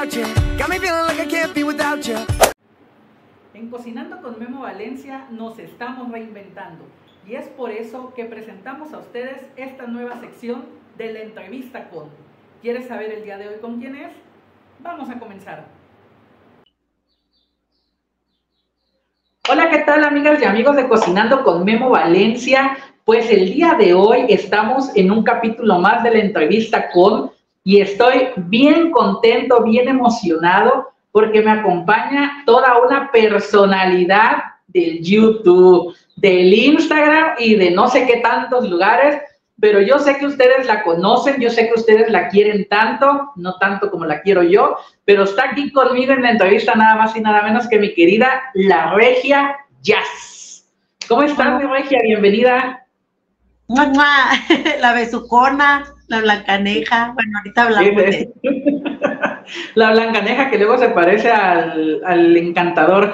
about you. Got me feeling like I can't be without you. En Cocinando con Memo Valencia nos estamos reinventando y es por eso que presentamos a ustedes esta nueva sección de la entrevista con. ¿Quieres saber el día de hoy con quién es? Vamos a comenzar. Hola, ¿qué tal, amigas y amigos de Cocinando con Memo Valencia? Pues el día de hoy estamos en un capítulo más de la entrevista con y estoy bien contento, bien emocionado porque me acompaña toda una personalidad del YouTube, del Instagram y de no sé qué tantos lugares, pero yo sé que ustedes la conocen, yo sé que ustedes la quieren tanto, no tanto como la quiero yo, pero está aquí conmigo en la entrevista nada más y nada menos que mi querida La Regia Jazz. ¿Cómo estás, mi Regia? Bienvenida. La besucona, la blancaneja, bueno, ahorita hablamos de la blancaneja que luego se parece al encantador.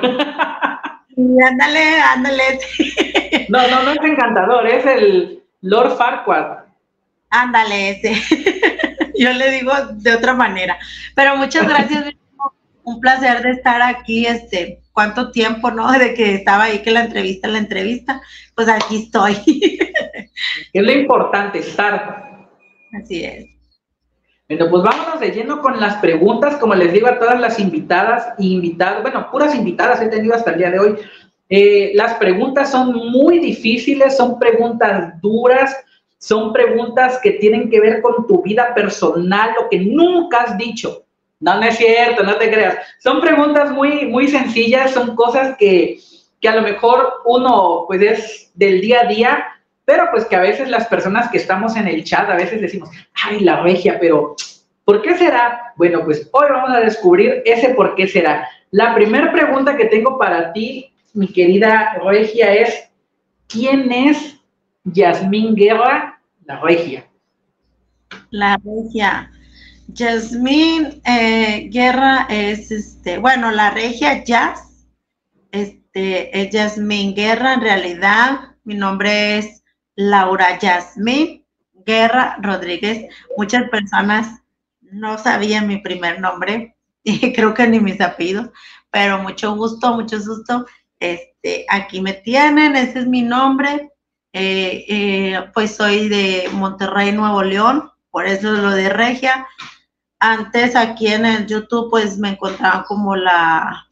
Ándale. No es encantador, es el Lord Farquaad. Ándale, ese. Yo le digo de otra manera. Pero muchas gracias, un placer de estar aquí, ¿cuánto tiempo, no? De que estaba ahí, que la entrevista, pues aquí estoy. Es lo importante, estar. Así es. Bueno, pues vámonos de lleno con las preguntas, como les digo a todas las invitadas e invitados, bueno, puras invitadas he tenido hasta el día de hoy. Las preguntas son muy difíciles, son preguntas duras, son preguntas que tienen que ver con tu vida personal, lo que nunca has dicho. No es cierto, no te creas. Son preguntas muy, muy sencillas, son cosas que a lo mejor uno, pues, es del día a día, pero pues que a veces las personas que estamos en el chat, a veces decimos, ay, La Regia, pero ¿por qué será? Bueno, pues hoy vamos a descubrir ese por qué será. La primera pregunta que tengo para ti, mi querida Regia, es, ¿quién es Yasmín Guerra, La Regia? La Regia. Yasmín Guerra es, bueno, La Regia Jazz, es Yasmín Guerra, en realidad, mi nombre es Laura Yasmín Guerra Rodríguez. Muchas personas no sabían mi primer nombre, y creo que ni mis apellidos, pero mucho gusto, aquí me tienen, ese es mi nombre, pues soy de Monterrey, Nuevo León, por eso lo de Regia. Antes aquí en el YouTube pues me encontraban como la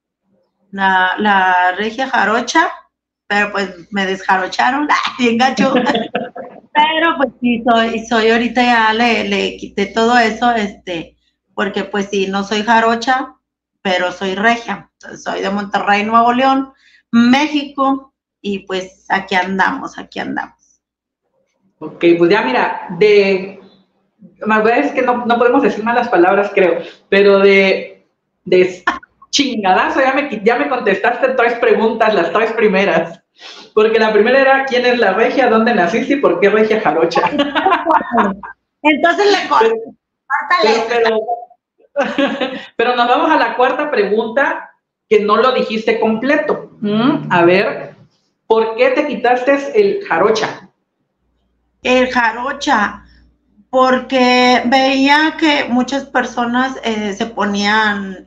Regia Jarocha, pero pues me desjarocharon, bien gacho. Pero pues sí, soy ahorita ya le quité todo eso, porque pues sí, no soy jarocha, pero soy regia. Entonces, soy de Monterrey, Nuevo León, México, y pues aquí andamos. Ok, pues ya mira, es que no podemos decir malas palabras, creo, pero de chingadazo, ya me contestaste 3 preguntas, las 3 primeras. Porque la primera era, ¿quién es La Regia? ¿Dónde naciste? ¿Y por qué Regia Jarocha? Entonces pero nos vamos a la cuarta pregunta, que no lo dijiste completo. A ver, ¿por qué te quitaste el jarocha? El jarocha, porque veía que muchas personas se ponían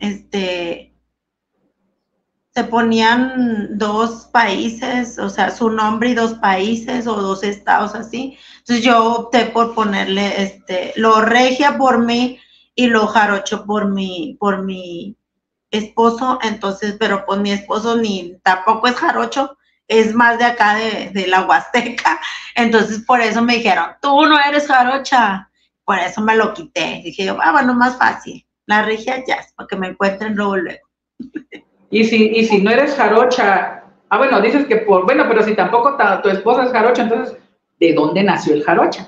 2 países, o sea, su nombre y 2 países o 2 estados así. Entonces yo opté por ponerle lo Regia por mí y lo jarocho por mi esposo. Entonces, pero pues mi esposo tampoco es jarocho, es más de acá de la Huasteca. Entonces por eso me dijeron, tú no eres jarocha. Por eso me lo quité. Dije yo, bueno, más fácil, La Regia Jazz, para que me encuentren luego. Y si no eres jarocha, bueno, dices que pero si tampoco tu esposa es jarocha, entonces, ¿de dónde nació el jarocha?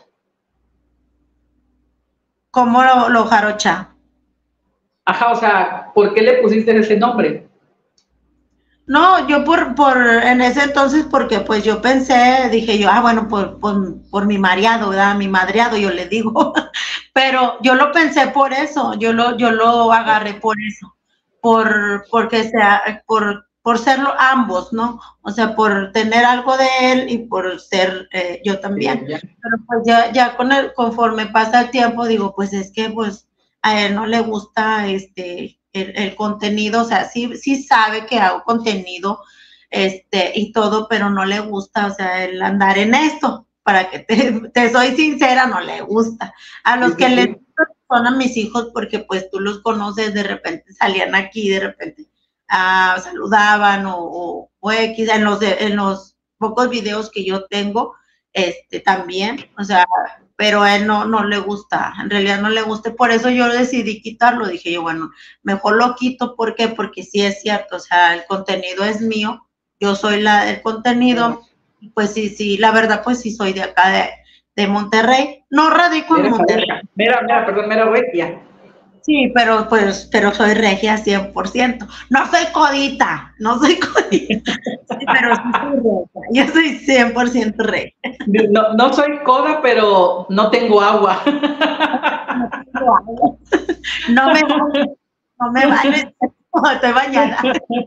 ¿Cómo lo jarocha? Ajá, o sea, ¿por qué le pusiste ese nombre? No, yo en ese entonces, porque pues yo pensé, dije yo, bueno, por mi mareado, ¿verdad? Mi madreado, yo le digo, pero yo lo pensé por eso, yo lo agarré por eso, porque sea, por serlo ambos, ¿no? O sea, por tener algo de él y por ser yo también. Pero pues ya conforme pasa el tiempo, digo, pues es que pues a él no le gusta el contenido, o sea, sí sabe que hago contenido y todo, pero no le gusta, o sea, el andar en esto, para que te soy sincera, no le gusta. A los que les gusta son a mis hijos, porque pues tú los conoces, de repente salían aquí, de repente saludaban o X, en los pocos videos que yo tengo, también, o sea, pero a él no le gusta, en realidad no le gusta, por eso yo decidí quitarlo, dije yo, bueno, mejor lo quito, ¿por qué? Porque sí es cierto, o sea, el contenido es mío, yo soy la del contenido, pues sí, la verdad, pues sí soy de acá, de Monterrey, no radico en Monterrey. Mera regia. Sí, pero soy regia 100%. No soy codita, sí, pero sí soy regia. Yo soy 100% regia. No soy coda, pero no tengo agua. No me vale, estoy bañada.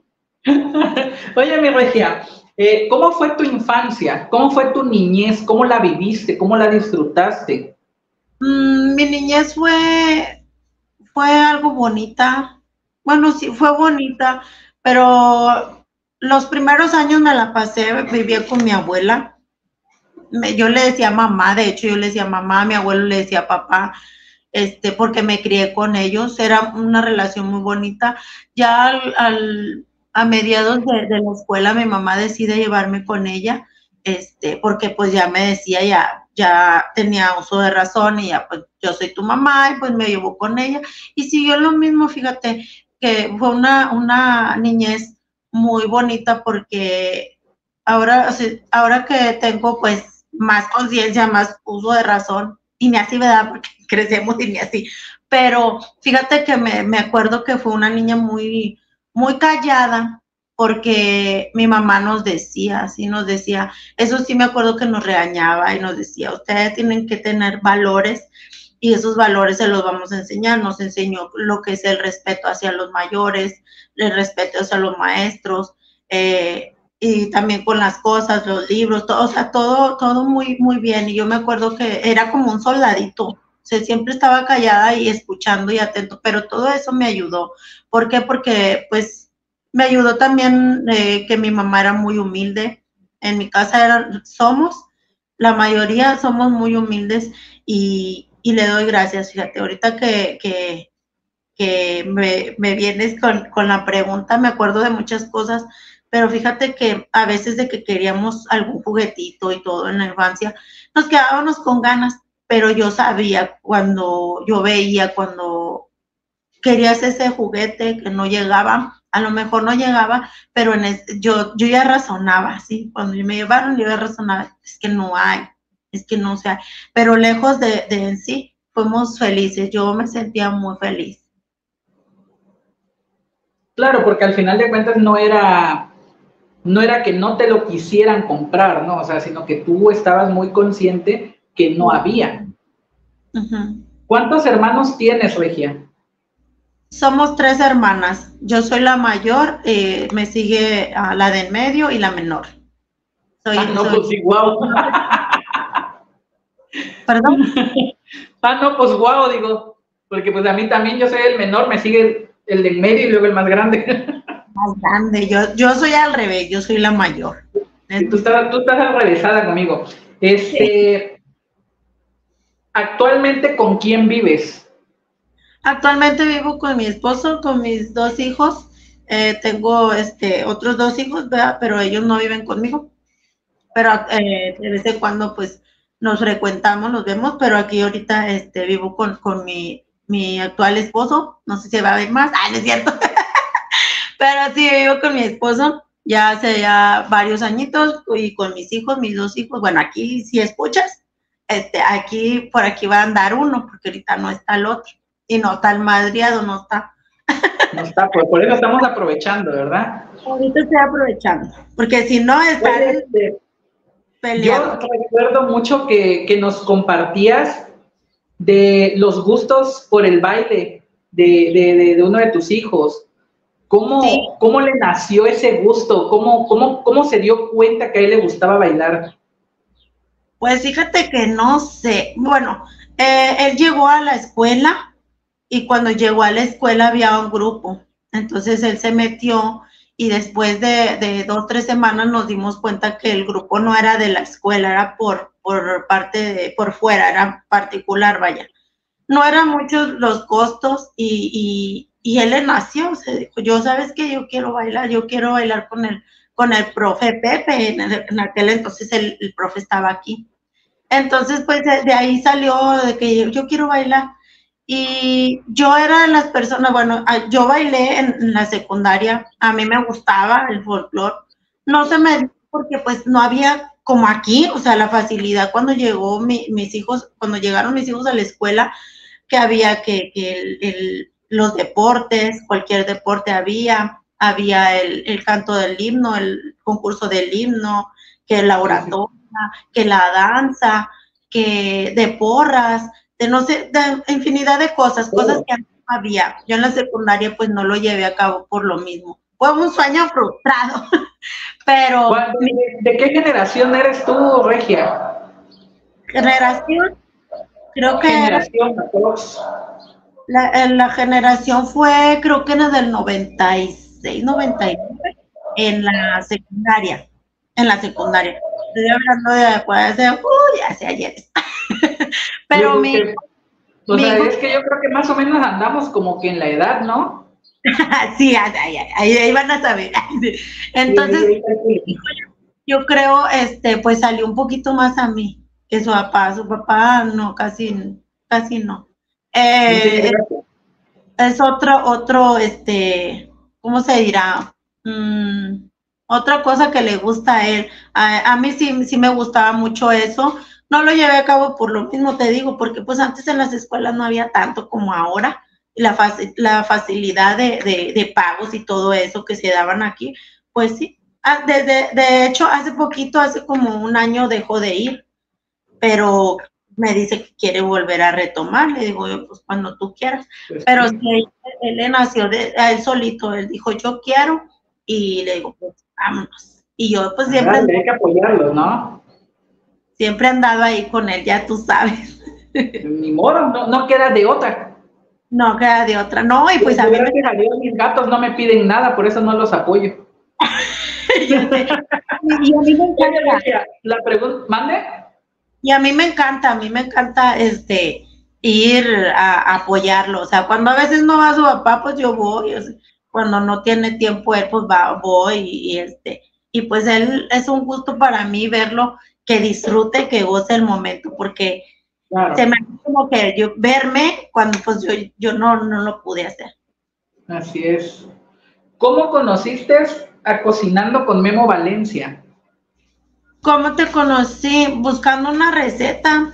Oye, mi regia, ¿cómo fue tu infancia? ¿Cómo fue tu niñez? ¿Cómo la viviste? ¿Cómo la disfrutaste? Mi niñez fue algo bonita. Bueno, sí, fue bonita, pero los primeros años me la pasé, vivía con mi abuela. Yo le decía mamá, de hecho yo le decía mamá, a mi abuelo le decía papá, porque me crié con ellos, era una relación muy bonita. Ya a mediados de la escuela mi mamá decide llevarme con ella, porque pues ya me decía, ya tenía uso de razón y ya pues yo soy tu mamá y pues me llevó con ella y siguió lo mismo, fíjate que fue una niñez muy bonita porque ahora que tengo pues más conciencia, más uso de razón, y ni así, ¿verdad? Porque crecemos y ni así, pero fíjate que me acuerdo que fue una niña muy, muy callada, porque mi mamá nos decía, eso sí me acuerdo que nos regañaba y nos decía, ustedes tienen que tener valores y esos valores se los vamos a enseñar, nos enseñó lo que es el respeto hacia los mayores, el respeto hacia los maestros, y también con las cosas, los libros, todo, o sea, todo muy, muy bien. Y yo me acuerdo que era como un soldadito, o sea, siempre estaba callada y escuchando y atento, pero todo eso me ayudó. ¿Por qué? Porque, pues, me ayudó también que mi mamá era muy humilde. En mi casa la mayoría somos muy humildes y le doy gracias. Fíjate, ahorita que me vienes con la pregunta, me acuerdo de muchas cosas, pero fíjate que a veces de que queríamos algún juguetito y todo en la infancia, nos quedábamos con ganas, pero yo sabía cuando querías ese juguete que no llegaba, a lo mejor no llegaba, pero yo ya razonaba, ¿sí? Cuando me llevaron, yo ya razonaba, es que no hay, es que no se hay, pero lejos de en sí, fuimos felices, yo me sentía muy feliz. Claro, porque al final de cuentas no era que no te lo quisieran comprar, ¿no? O sea, sino que tú estabas muy consciente que no había. Uh-huh. ¿Cuántos hermanos tienes, Regia? Somos 3 hermanas. Yo soy la mayor, me sigue la de en medio y la menor. Pues sí, guau. ¿Perdón? Pues guau, digo, porque pues a mí también, yo soy el menor, me sigue el de en medio y luego el más grande. Más grande, yo soy al revés, yo soy la mayor. Tú estás alrevesada conmigo. Sí. ¿Actualmente con quién vives? Actualmente vivo con mi esposo, con mis 2 hijos. Tengo otros 2 hijos, ¿verdad? Pero ellos no viven conmigo. Pero de vez en cuando pues nos frecuentamos, nos vemos, pero aquí ahorita vivo con mi actual esposo. No sé si va a haber más. No es cierto. Pero sí, vivo con mi esposo ya hace varios añitos y con mis 2 hijos. Bueno, aquí si escuchas, por aquí va a andar uno, porque ahorita no está el otro. Y no está el madriado, no está. No está, por eso estamos aprovechando, ¿verdad? Ahorita estoy aprovechando, porque si no está peleando. Yo recuerdo mucho que nos compartías de los gustos por el baile de uno de tus hijos. ¿Cómo le nació ese gusto? ¿Cómo se dio cuenta que a él le gustaba bailar? Pues fíjate que no sé. Bueno, él llegó a la escuela y cuando llegó a la escuela había un grupo. Entonces él se metió y después de 2 o 3 semanas nos dimos cuenta que el grupo no era de la escuela, era por fuera, era particular, vaya. No eran muchos los costos y él le nació, se dijo, yo sabes que yo quiero bailar con el profe Pepe, en aquel entonces el profe estaba aquí. Entonces, pues de ahí salió de que yo quiero bailar. Y yo era de las personas, bueno, yo bailé en la secundaria, a mí me gustaba el folclore, no se me dio porque pues no había como aquí, o sea, la facilidad cuando llegaron mis hijos a la escuela, que había los deportes, cualquier deporte había el canto del himno, el concurso del himno, que la oratoria, que la danza, que de porras, de no sé, de infinidad de cosas que antes no había. Yo en la secundaria pues no lo llevé a cabo por lo mismo. Fue un sueño frustrado, pero... ¿De qué generación eres tú, Regia? Generación, creo que... Generación, la generación fue, creo que en el del 96, 99, en la secundaria. Estoy hablando de hace ayer. Pero es que yo creo que más o menos andamos como que en la edad, ¿no? Sí, ahí van a saber. Entonces, yo creo, pues salió un poquito más a mí que su papá no, casi no. Es otro, ¿cómo se dirá? Otra cosa que le gusta a él. A mí sí me gustaba mucho eso. No lo llevé a cabo por lo mismo, te digo, porque pues antes en las escuelas no había tanto como ahora. La facilidad de pagos y todo eso que se daban aquí, pues sí. De hecho, hace como un año dejó de ir, pero me dice que quiere volver a retomar. Le digo yo, pues cuando tú quieras. Pues pero sí, él le nació a él solito, él dijo, yo quiero, y le digo, pues vámonos. Y yo pues siempre... hay que apoyarlo, ¿no? Siempre he andado ahí con él, ya tú sabes. Ni modo, no queda de otra. No queda de otra, no, y pues a mí mis gatos no me piden nada, por eso no los apoyo. Y a mí me encanta. La pregunta, ¿mande? Y a mí me encanta ir a apoyarlo, o sea, cuando a veces no va su papá, pues yo voy, o sea, cuando no tiene tiempo él, pues voy, y pues él es un gusto para mí verlo, que disfrute, que goce el momento, porque claro, se me hace como que verme cuando pues yo no lo pude hacer. Así es. ¿Cómo conociste a Cocinando con Memo Valencia? ¿Cómo te conocí? Buscando una receta,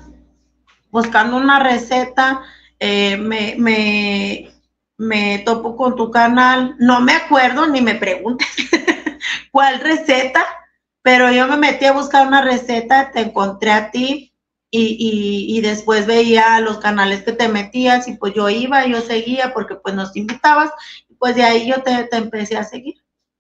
me topo con tu canal, no me acuerdo ni me preguntes cuál receta, pero yo me metí a buscar una receta, te encontré a ti y después veía los canales que te metías y pues yo seguía porque pues nos invitabas y pues de ahí yo te empecé a seguir.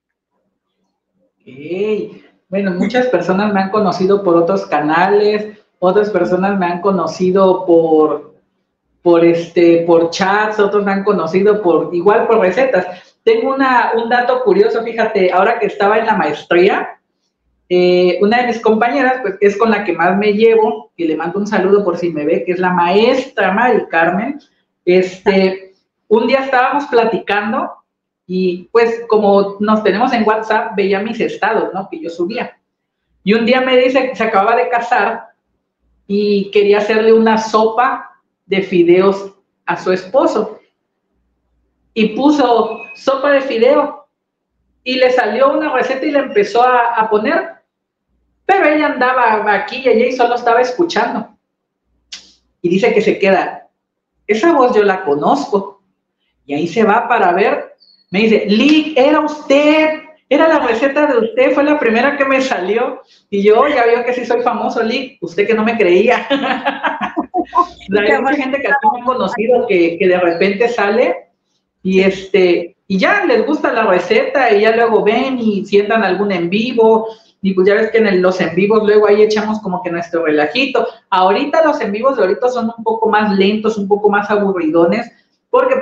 Okay. Bueno, muchas personas me han conocido por otros canales, otras personas me han conocido por chats, otros me han conocido igual por recetas. Tengo un dato curioso, fíjate, ahora que estaba en la maestría, una de mis compañeras, pues es con la que más me llevo, y le mando un saludo por si me ve, que es la maestra Mari Carmen. Un día estábamos platicando y pues como nos tenemos en WhatsApp, veía mis estados, ¿no? Que yo subía. Y un día me dice que se acababa de casar y quería hacerle una sopa de fideos a su esposo. Y puso sopa de fideo y le salió una receta y le empezó a poner. Pero ella andaba aquí y allá y solo estaba escuchando. Y dice que se queda, esa voz yo la conozco. Y ahí se va para ver. Me dice, Lick, era usted, era la receta de usted, fue la primera que me salió. Y yo ya veo que sí soy famoso, Lick, usted que no me creía. Hay mucha gente que aquí me ha conocido que de repente sale y ya les gusta la receta y ya luego ven y sientan algún en vivo. Y pues ya ves que en los en vivos luego ahí echamos como que nuestro relajito. Ahorita los en vivos de ahorita son un poco más lentos, un poco más aburridones, porque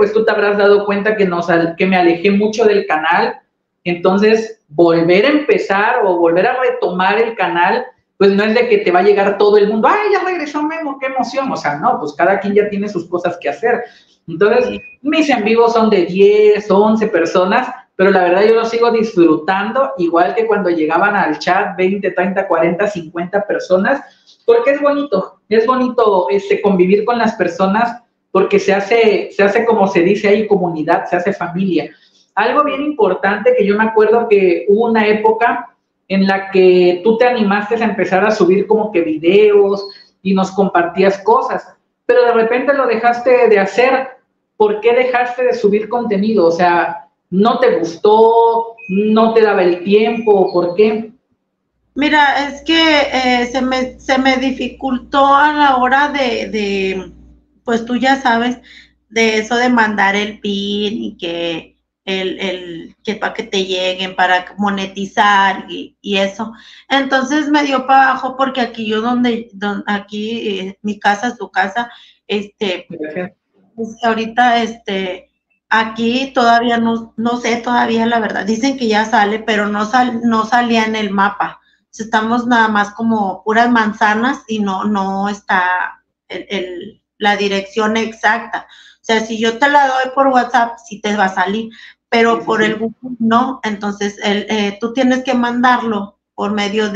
pues tú te habrás dado cuenta que me alejé mucho del canal. Entonces, volver a empezar o volver a retomar el canal, pues no es de que te va a llegar todo el mundo, ¡ay, ya regresó Memo, qué emoción! O sea, no, pues cada quien ya tiene sus cosas que hacer. Entonces, mis en vivo son de 10, 11 personas, pero la verdad yo lo sigo disfrutando, igual que cuando llegaban al chat 20, 30, 40, 50 personas, porque es bonito convivir con las personas, porque se hace como se dice ahí, comunidad, se hace familia. Algo bien importante que yo me acuerdo que hubo una época en la que tú te animaste a empezar a subir como que videos y nos compartías cosas, pero de repente lo dejaste de hacer. ¿Por qué dejaste de subir contenido? O sea, ¿no te gustó? ¿No te daba el tiempo? ¿Por qué? Mira, es que se me dificultó a la hora pues tú ya sabes, de eso de mandar el PIN y que que para que te lleguen, para monetizar y eso. Entonces me dio para abajo porque aquí aquí mi casa es tu casa, pues ahorita aquí todavía no sé todavía la verdad. Dicen que ya sale, pero no salía en el mapa. Estamos nada más como puras manzanas y no está la dirección exacta. O sea, si yo te la doy por WhatsApp, sí te va a salir, pero por el Google no. Entonces, tú tienes que mandarlo por medio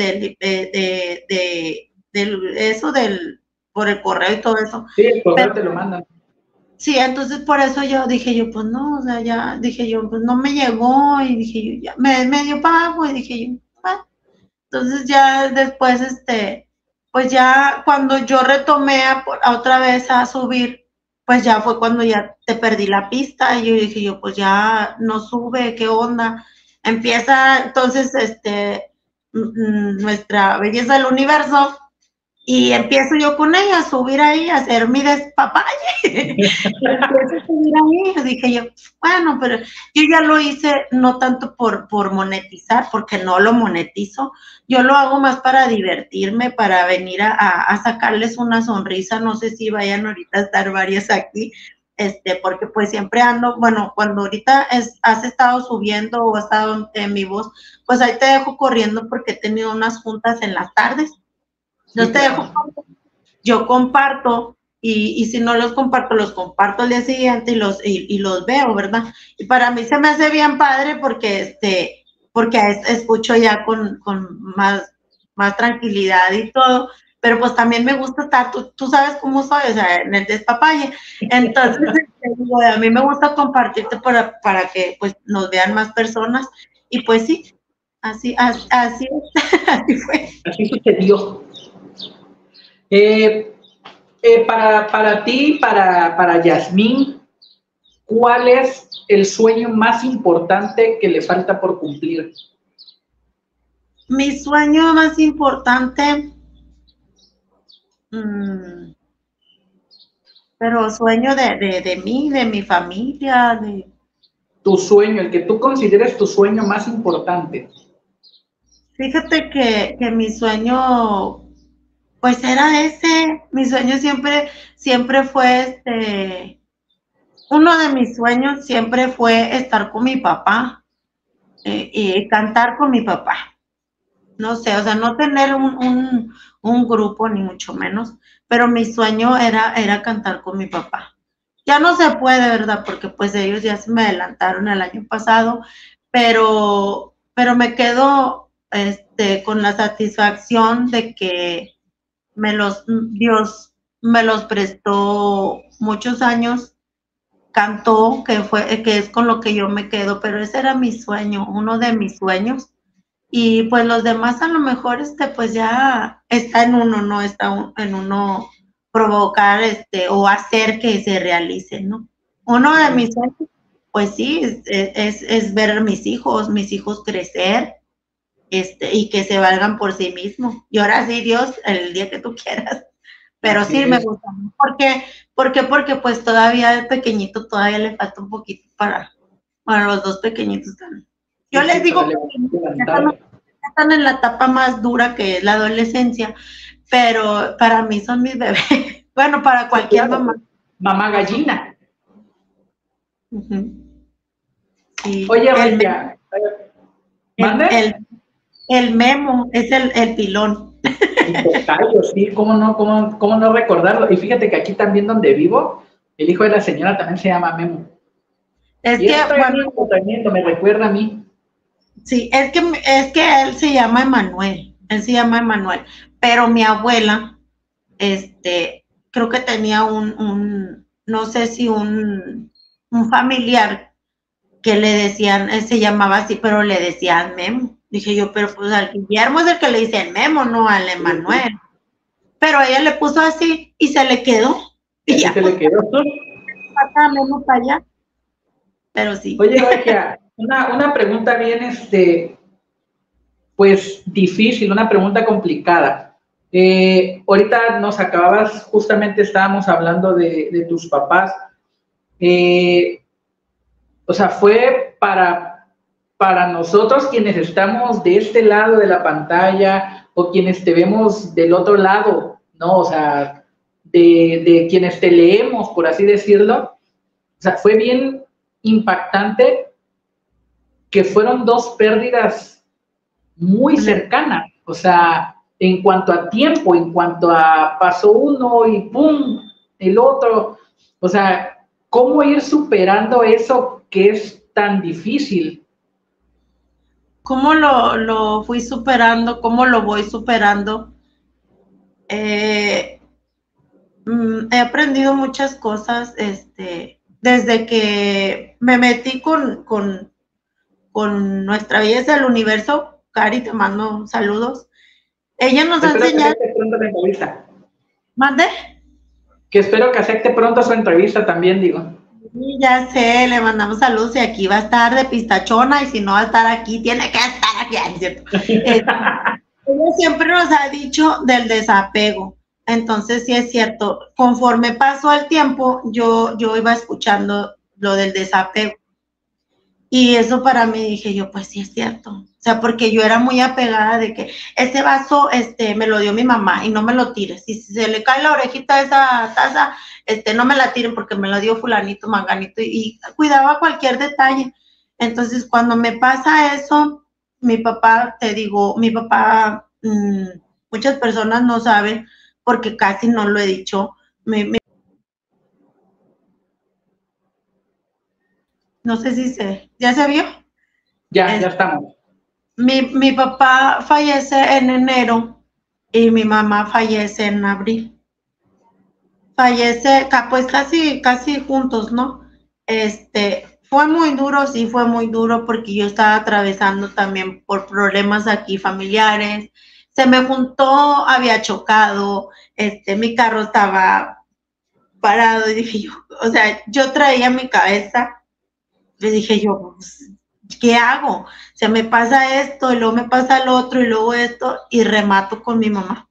por el correo y todo eso. Sí, el correo te lo mandan. Sí, entonces por eso yo dije pues no, o sea, ya dije yo, pues no me llegó y dije yo, ya me dio pago y dije yo, bueno. Entonces ya después, pues ya cuando yo retomé otra vez a subir, pues ya fue cuando ya te perdí la pista y yo dije yo, pues ya no sube, ¿qué onda? Empieza entonces, nuestra belleza del universo. Y empiezo yo con ella a subir ahí, a hacer mi despapalle. Y empiezo a subir ahí. Dije yo, bueno, pero yo ya lo hice no tanto por monetizar, porque no lo monetizo. Yo lo hago más para divertirme, para venir a sacarles una sonrisa. No sé si vayan ahorita a estar varias aquí, porque pues siempre ando, bueno, cuando ahorita has estado subiendo o has estado en mi voz, pues ahí te dejo corriendo porque he tenido unas juntas en las tardes. No te dejo, yo comparto y si no los comparto al día siguiente y los veo, ¿verdad? Y para mí se me hace bien padre porque escucho ya con más tranquilidad y todo, pero pues también me gusta estar, tú sabes cómo soy, o sea, en el despapalle. Entonces, digo, a mí me gusta compartirte para que pues nos vean más personas y pues sí, así fue. Así sucedió. Para ti, para Yasmín, ¿cuál es el sueño más importante que le falta por cumplir? Mi sueño más importante, pero sueño de mí, de mi familia, de... Tu sueño, el que tú consideres tu sueño más importante. Fíjate que mi sueño, pues era ese, mi sueño siempre fue uno de mis sueños siempre fue estar con mi papá y cantar con mi papá. No sé, o sea, no tener un grupo ni mucho menos, pero mi sueño era cantar con mi papá. Ya no se puede, ¿verdad? Porque pues ellos ya se me adelantaron el año pasado, pero me quedo con la satisfacción de que Dios me los prestó muchos años, cantó, que es con lo que yo me quedo, pero ese era mi sueño, uno de mis sueños. Y pues los demás a lo mejor pues ya está en uno, ¿no? Está en uno provocar o hacer que se realice, ¿no? Uno de mis sueños, pues sí, es ver a mis hijos crecer, y que se valgan por sí mismos. Y ahora sí, Dios, el día que tú quieras. Pero así sí, me gusta. Porque pues todavía de pequeñito todavía le falta un poquito bueno, los dos pequeñitos también. Yo les digo que están en la etapa más dura que es la adolescencia, pero para mí son mis bebés. Bueno, para cualquier mamá. Mamá gallina. Sí. Oye, Regia, El Memo es el pilón. Mi tocayo, sí, cómo no recordarlo. Y fíjate que aquí también donde vivo, el hijo de la señora también se llama Memo. Es y que, es tremendo, me recuerda a mí. Sí, es que él se llama Emanuel, pero mi abuela, creo que tenía no sé si un familiar que le decían, él se llamaba así, pero le decían Memo. Dije yo, pero pues al Guillermo es el que le dicen Memo, no al Emanuel. Pero ella le puso así y se le quedó. Y ya, se le quedó. Acá, Memo para allá. Pero sí. Oye, Regia, una pregunta bien, pues difícil, una pregunta complicada. Ahorita justamente estábamos hablando de tus papás. O sea, fue para nosotros quienes estamos de este lado de la pantalla o quienes te vemos del otro lado, ¿no? O sea, de quienes te leemos, por así decirlo. O sea, fue bien impactante que fueron dos pérdidas muy cercanas. O sea, en cuanto a tiempo, en cuanto a pasó uno y ¡pum! El otro. O sea, ¿cómo ir superando eso que es tan difícil? ¿Cómo lo fui superando? ¿Cómo lo voy superando? He aprendido muchas cosas, desde que me metí con nuestra belleza del universo. Cari, te mando saludos. Ella nos ha enseñado. Que pronto la entrevista. ¿Mande? Que espero que acepte pronto su entrevista también, digo. Sí, ya sé, le mandamos saludos y aquí va a estar de pistachona y si no va a estar aquí, tiene que estar aquí, ¿es cierto? Ella siempre nos ha dicho del desapego, entonces sí es cierto, conforme pasó el tiempo, yo iba escuchando lo del desapego y eso para mí dije yo, pues sí es cierto, o sea, porque yo era muy apegada de que ese vaso, me lo dio mi mamá y no me lo tires, y si se le cae la orejita a esa taza, no me la tiren porque me la dio fulanito, manganito, y cuidaba cualquier detalle. Entonces, cuando me pasa eso, mi papá, muchas personas no saben, porque casi no lo he dicho, no sé si ¿ya se vio? Ya estamos. Mi papá fallece en enero y mi mamá fallece en abril. Fallece, pues casi juntos, ¿no? Fue muy duro, sí fue muy duro porque yo estaba atravesando también por problemas aquí familiares. Se me juntó, había chocado, mi carro estaba parado y dije yo, o sea, yo traía mi cabeza, le dije yo, pues, ¿qué hago? O sea, me pasa esto y luego me pasa lo otro y luego esto y remato con mi mamá.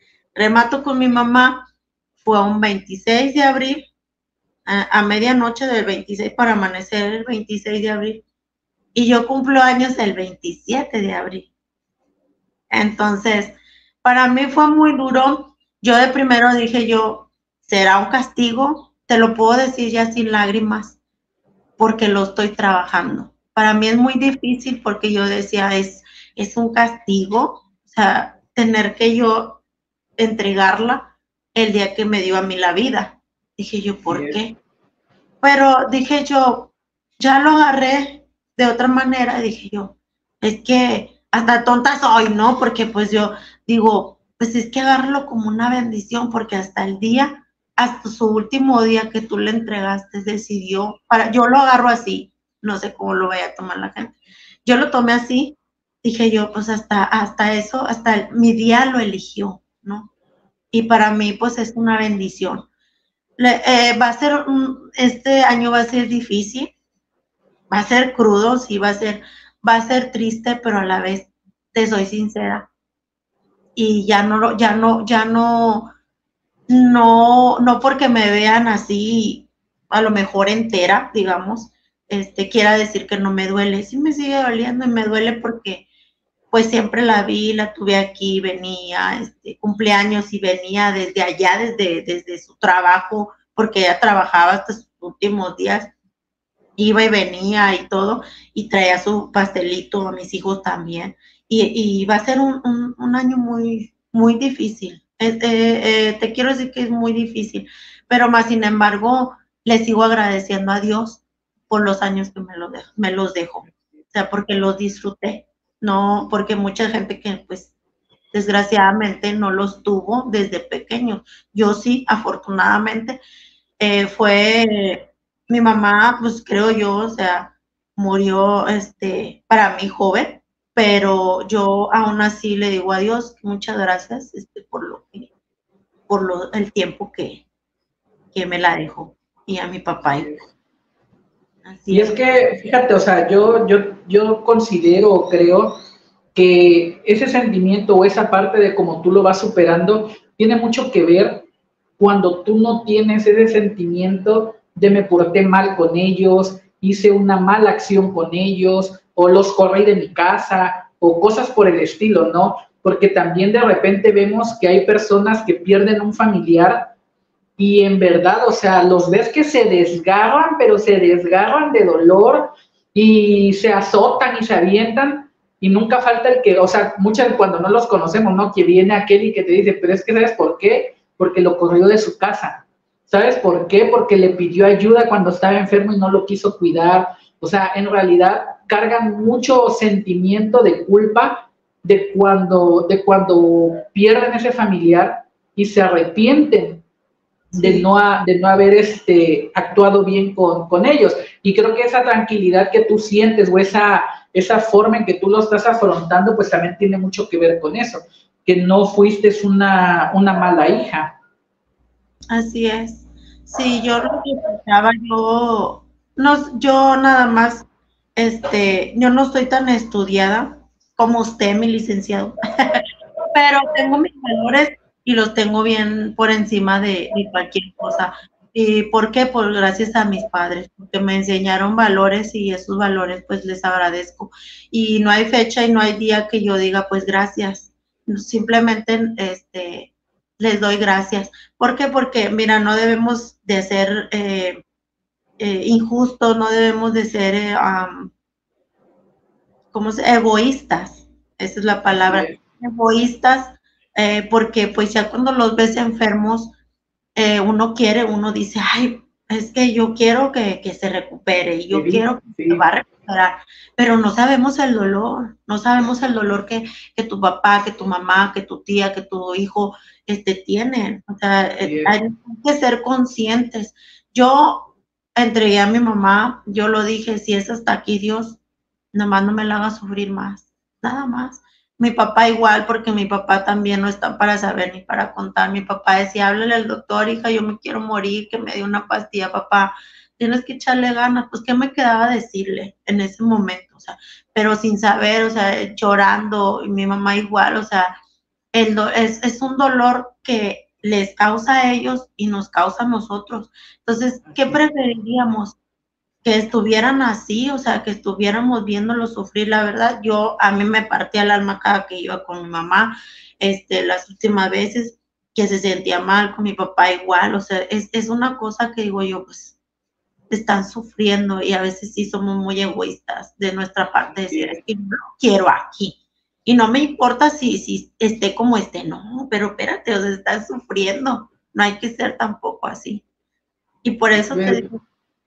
Fue un 26 de abril, a medianoche del 26 para amanecer el 26 de abril. Y yo cumplo años el 27 de abril. Entonces, para mí fue muy duro. Yo de primero dije yo, ¿será un castigo? Te lo puedo decir ya sin lágrimas, porque lo estoy trabajando. Para mí es muy difícil porque yo decía, es un castigo, o sea, tener que yo entregarla el día que me dio a mí la vida. Dije yo, ¿por qué? Pero dije yo, ya lo agarré de otra manera, dije yo, es que hasta tonta soy, ¿no? Porque pues yo digo, pues es que agárralo como una bendición, porque hasta su último día que tú le entregaste, decidió, yo lo agarro así, no sé cómo lo vaya a tomar la gente. Yo lo tomé así, dije yo, pues hasta eso, mi día lo eligió, ¿no? Y para mí, pues es una bendición. Este año va a ser difícil, va a ser crudo, sí, va a ser triste, pero a la vez te soy sincera. Y ya no porque me vean así, a lo mejor entera, digamos, quiera decir que no me duele. Sí me sigue doliendo y me duele porque pues siempre la vi, la tuve aquí, venía, cumpleaños y venía desde allá, desde su trabajo, porque ella trabajaba hasta sus últimos días. iba y venía y todo, y traía su pastelito a mis hijos también. Y va a ser un año muy, muy difícil. Te quiero decir que es muy difícil, pero más sin embargo, le sigo agradeciendo a Dios por los años que me los dejó. O sea, porque los disfruté, no, porque mucha gente que pues desgraciadamente no los tuvo desde pequeños. Yo sí, afortunadamente, fue mi mamá, pues creo yo, o sea, murió para mí joven, pero yo aún así le digo a Dios muchas gracias el tiempo que me la dejó, y a mi papá. Así Y es que, fíjate, o sea, yo considero o creo que ese sentimiento o esa parte de cómo tú lo vas superando tiene mucho que ver cuando tú no tienes ese sentimiento de me porté mal con ellos, hice una mala acción con ellos, o los corrí de mi casa, o cosas por el estilo, ¿no? Porque también de repente vemos que hay personas que pierden un familiar y en verdad, o sea, los ves que se desgarran, pero se desgarran de dolor y se azotan y se avientan y nunca falta el que, o sea, muchas cuando no los conocemos, ¿no? Que viene aquel y que te dice, pero es que ¿sabes por qué? Porque lo corrió de su casa. ¿Sabes por qué? Porque le pidió ayuda cuando estaba enfermo y no lo quiso cuidar. O sea, en realidad cargan mucho sentimiento de culpa de cuando pierden ese familiar y se arrepienten de no haber actuado bien con ellos. Y creo que esa tranquilidad que tú sientes o esa forma en que tú lo estás afrontando, pues también tiene mucho que ver con eso, que no fuiste una mala hija. Así es. Sí, yo lo que pensaba, yo nada más, yo no estoy tan estudiada como usted, mi licenciado, pero tengo mis valores y los tengo bien por encima de cualquier cosa. ¿Y por qué? Pues gracias a mis padres, porque me enseñaron valores y esos valores pues les agradezco. Y no hay fecha y no hay día que yo diga pues gracias. Simplemente les doy gracias. ¿Por qué? Porque mira, no debemos de ser injustos, no debemos de ser egoístas. Esa es la palabra. Sí. Egoístas, porque pues ya cuando los ves enfermos, uno dice, ay, es que yo quiero que se recupere y yo quiero que se va a recuperar, pero no sabemos el dolor que tu papá, que tu mamá, que tu tía, que tu hijo tienen. O sea, hay que ser conscientes. Yo entregué a mi mamá, yo lo dije, si es hasta aquí Dios, nomás no me la haga sufrir más, nada más. Mi papá igual, porque mi papá también no está para saber ni para contar. Mi papá decía, háblale al doctor, hija, yo me quiero morir, que me dé una pastilla, papá, tienes que echarle ganas. Pues, ¿qué me quedaba decirle en ese momento? O sea, pero sin saber, o sea, llorando, y mi mamá igual, o sea, es un dolor que les causa a ellos y nos causa a nosotros. Entonces, ¿qué preferiríamos? Que estuvieran así, o sea, que estuviéramos viéndolo sufrir. La verdad, a mí me partía el alma cada que iba con mi mamá, las últimas veces que se sentía mal, con mi papá igual, o sea, es una cosa que digo yo, pues, están sufriendo, y a veces sí somos muy egoístas de nuestra parte, decir, es que no lo quiero aquí, y no me importa si esté como esté, no, pero espérate, o sea, están sufriendo, no hay que ser tampoco así. Y por eso te digo,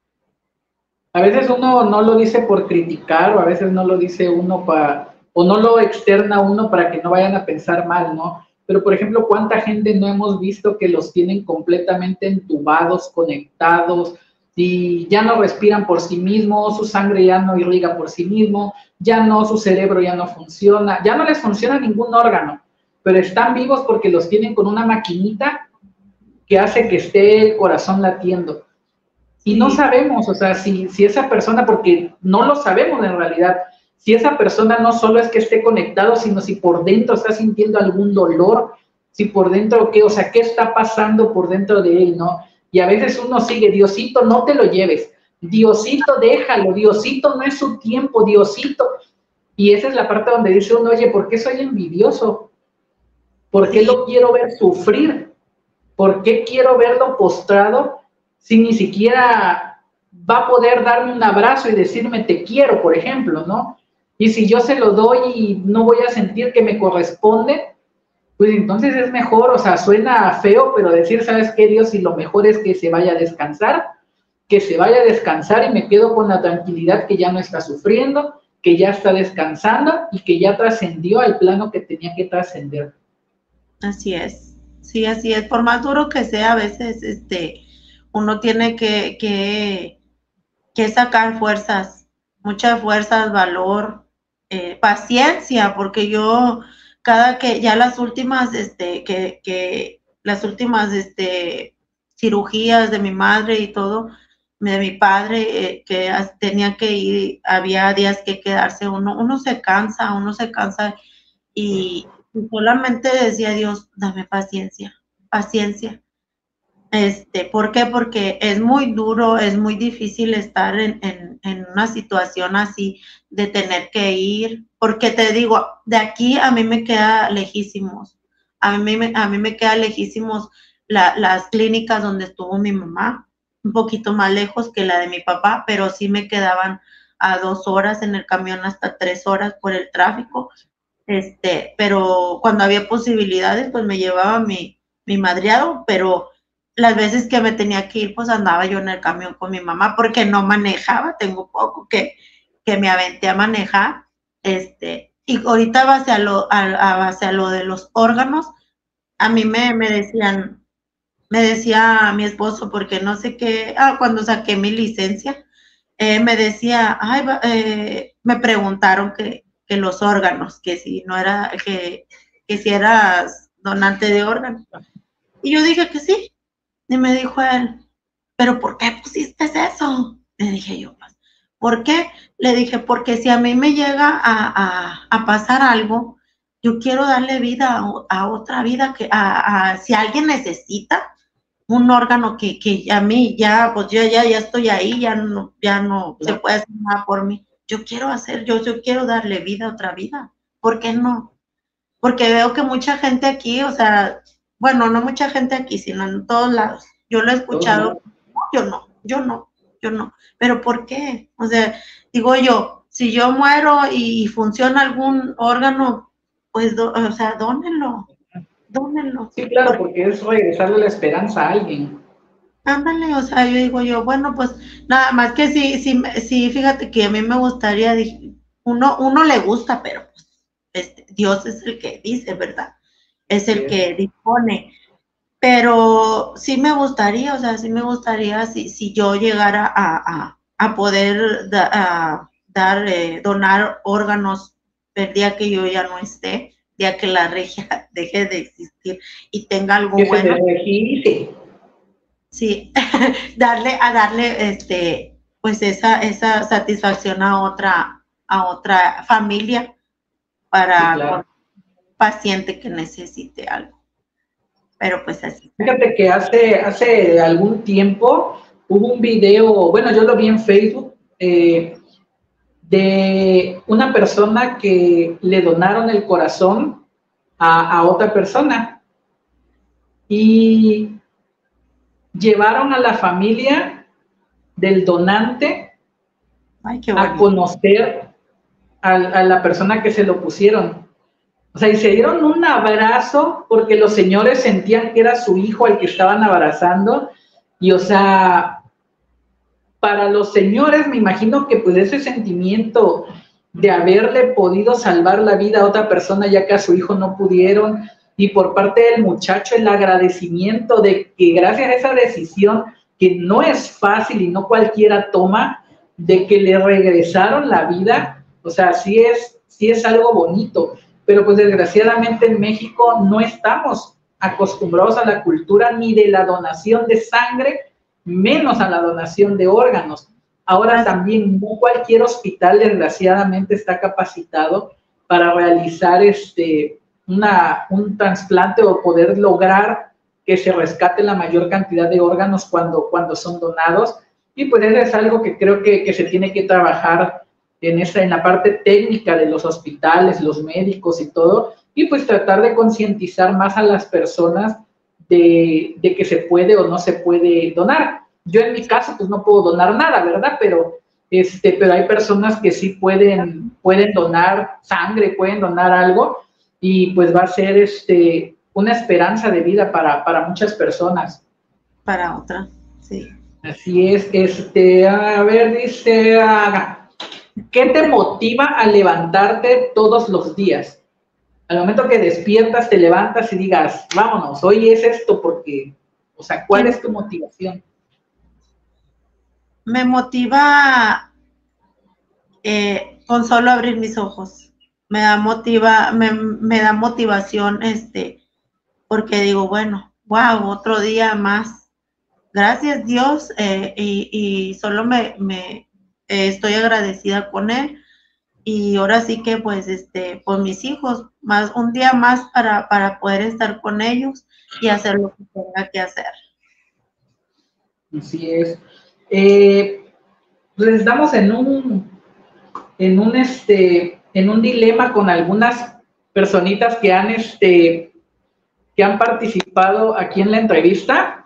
a veces uno no lo dice por criticar, o a veces no lo dice uno o no lo externa uno para que no vayan a pensar mal, ¿no? Pero, por ejemplo, ¿cuánta gente no hemos visto que los tienen completamente entubados, conectados, y ya no respiran por sí mismos, su sangre ya no irriga por sí mismo, su cerebro ya no funciona, ya no les funciona ningún órgano, pero están vivos porque los tienen con una maquinita que hace que esté el corazón latiendo? Y no sabemos, o sea, si esa persona, porque no lo sabemos en realidad, si esa persona no solo es que esté conectado, sino si por dentro está sintiendo algún dolor, si por dentro, ¿qué? O sea, ¿qué está pasando por dentro de él, no? Y a veces uno sigue, Diosito, no te lo lleves, Diosito, déjalo, Diosito, no es su tiempo, Diosito. Y esa es la parte donde dice uno, oye, ¿por qué soy envidioso? ¿Por qué lo quiero ver sufrir? ¿Por qué quiero verlo postrado? Si ni siquiera va a poder darme un abrazo y decirme te quiero, por ejemplo, ¿no? Y si yo se lo doy y no voy a sentir que me corresponde, pues entonces es mejor, o sea, suena feo, pero decir, ¿sabes qué, Dios? Y lo mejor es que se vaya a descansar, y me quedo con la tranquilidad que ya no está sufriendo, que ya está descansando y que ya trascendió al plano que tenía que trascender. Así es, sí, así es. Por más duro que sea, a veces uno tiene que sacar fuerzas, muchas fuerzas, valor, paciencia, porque yo cada que ya las últimas cirugías de mi madre y todo, de mi padre, que tenía que ir, había días que quedarse, uno se cansa y solamente decía Dios, dame paciencia, paciencia. ¿Por qué? Porque es muy duro, es muy difícil estar en una situación así de tener que ir, porque te digo, de aquí a mí me queda lejísimos, a mí me queda lejísimos las clínicas donde estuvo mi mamá, un poquito más lejos que la de mi papá, pero sí me quedaban a 2 horas en el camión, hasta 3 horas por el tráfico, pero cuando había posibilidades, pues me llevaba mi madreado, pero las veces que me tenía que ir, pues andaba yo en el camión con mi mamá porque no manejaba, tengo poco que me aventé a manejar, y ahorita base a lo de los órganos, a mí me decía mi esposo, porque no sé qué, cuando saqué mi licencia, me decía, me preguntaron que los órganos, que si no era, que si eras donante de órganos, y yo dije que sí. Y me dijo él, ¿pero por qué pusiste eso? Le dije yo, pues, ¿por qué? Le dije, porque si a mí me llega a pasar algo, yo quiero darle vida a otra vida, si alguien necesita un órgano que a mí ya, pues yo ya estoy ahí, ya no se puede hacer nada por mí. Yo quiero darle vida a otra vida. ¿Por qué no? Porque veo que mucha gente aquí, o sea, bueno, no mucha gente aquí, sino en todos lados. Yo lo he escuchado, yo no. ¿Pero por qué? O sea, digo yo, si yo muero y funciona algún órgano, pues, o sea, dónenlo. Sí, claro, porque es regresarle la esperanza a alguien. Ándale, o sea, yo digo bueno, pues, nada más que sí, fíjate que a mí me gustaría, uno le gusta, pero pues, Dios es el que dice, ¿verdad? Es el que dispone. Pero sí me gustaría, o sea, si yo llegara a poder donar órganos el día que yo ya no esté, día que la regia deje de existir y tenga algo que bueno. Se regise. Sí, darle pues esa satisfacción a otra familia para Sí, claro. un paciente que necesite algo. Pero pues así. Fíjate que hace algún tiempo hubo un video, bueno, yo lo vi en Facebook, de una persona que le donaron el corazón a otra persona y llevaron a la familia del donante a conocer a la persona que se lo pusieron. O sea, y se dieron un abrazo porque los señores sentían que era su hijo al que estaban abrazando. Y, o sea, para los señores me imagino que pues ese sentimiento de haberle podido salvar la vida a otra persona ya que a su hijo no pudieron, y por parte del muchacho el agradecimiento de que gracias a esa decisión, que no es fácil y no cualquiera toma, de que le regresaron la vida, o sea, sí es algo bonito. Pero pues desgraciadamente en México no estamos acostumbrados a la cultura ni de la donación de sangre, menos a la donación de órganos. Ahora también no cualquier hospital desgraciadamente está capacitado para realizar un trasplante o poder lograr que se rescate la mayor cantidad de órganos cuando son donados. Y pues eso es algo que creo que se tiene que trabajar en la parte técnica de los hospitales, los médicos y todo, y pues tratar de concientizar más a las personas de que se puede o no se puede donar. Yo en mi caso, pues no puedo donar nada, ¿verdad? Pero hay personas que sí pueden donar sangre, pueden donar algo, y pues va a ser una esperanza de vida para muchas personas. Para otra, sí. Así es, a ver, dice, ¿qué te motiva a levantarte todos los días? Al momento que despiertas, te levantas y digas, vámonos, hoy es esto, porque, o sea, ¿cuál es tu motivación? Me motiva con solo abrir mis ojos. Me da motivación, porque digo, bueno, wow, otro día más. Gracias Dios, y solo estoy agradecida con él. Y ahora sí que pues por mis hijos, un día más para poder estar con ellos y hacer lo que tenga que hacer. Así es. Pues estamos en un dilema con algunas personitas que han participado aquí en la entrevista.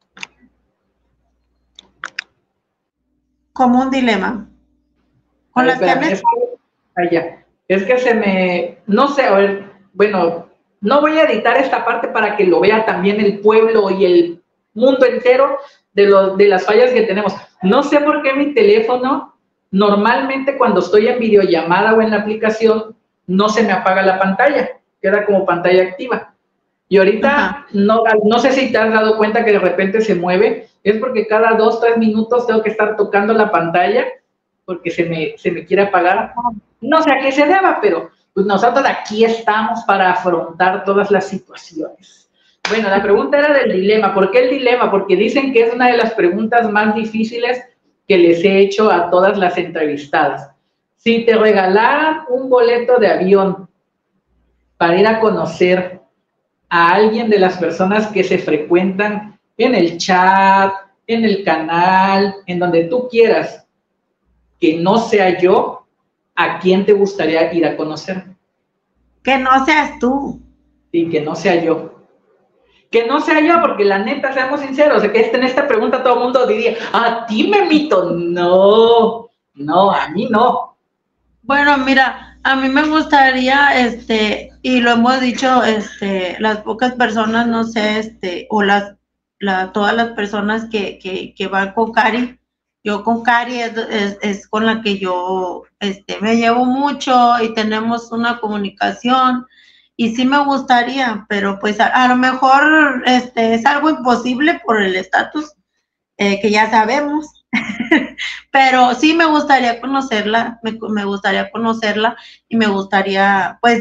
Como un dilema. Con las que es que no sé, a ver, bueno, no voy a editar esta parte para que lo vea también el pueblo y el mundo entero de las fallas que tenemos. No sé por qué mi teléfono, normalmente cuando estoy en videollamada o en la aplicación, no se me apaga la pantalla, queda como pantalla activa. Y ahorita, no sé si te has dado cuenta que de repente se mueve, es porque cada 2-3 minutos tengo que estar tocando la pantalla porque se me quiere apagar. No sé a qué se deba, pero pues nosotros aquí estamos para afrontar todas las situaciones. Bueno, la pregunta era del dilema. ¿Por qué el dilema? Porque dicen que es una de las preguntas más difíciles que les he hecho a todas las entrevistadas. Si te regalaran un boleto de avión para ir a conocer a alguien de las personas que se frecuentan en el chat, en el canal, en donde tú quieras, que no sea yo, ¿a quién te gustaría ir a conocer? Que no seas tú. Sí, que no sea yo. Que no sea yo, porque la neta, seamos sinceros, o sea, que en esta pregunta todo el mundo diría, a ti, Memito. No, a mí no. Bueno, mira, a mí me gustaría, y lo hemos dicho, las pocas personas, no sé, o todas las personas que van con Cari. Yo con Cari es con la que yo me llevo mucho y tenemos una comunicación, y sí me gustaría, pero pues a lo mejor es algo imposible por el estatus que ya sabemos. Pero sí me gustaría conocerla, me gustaría conocerla, y me gustaría pues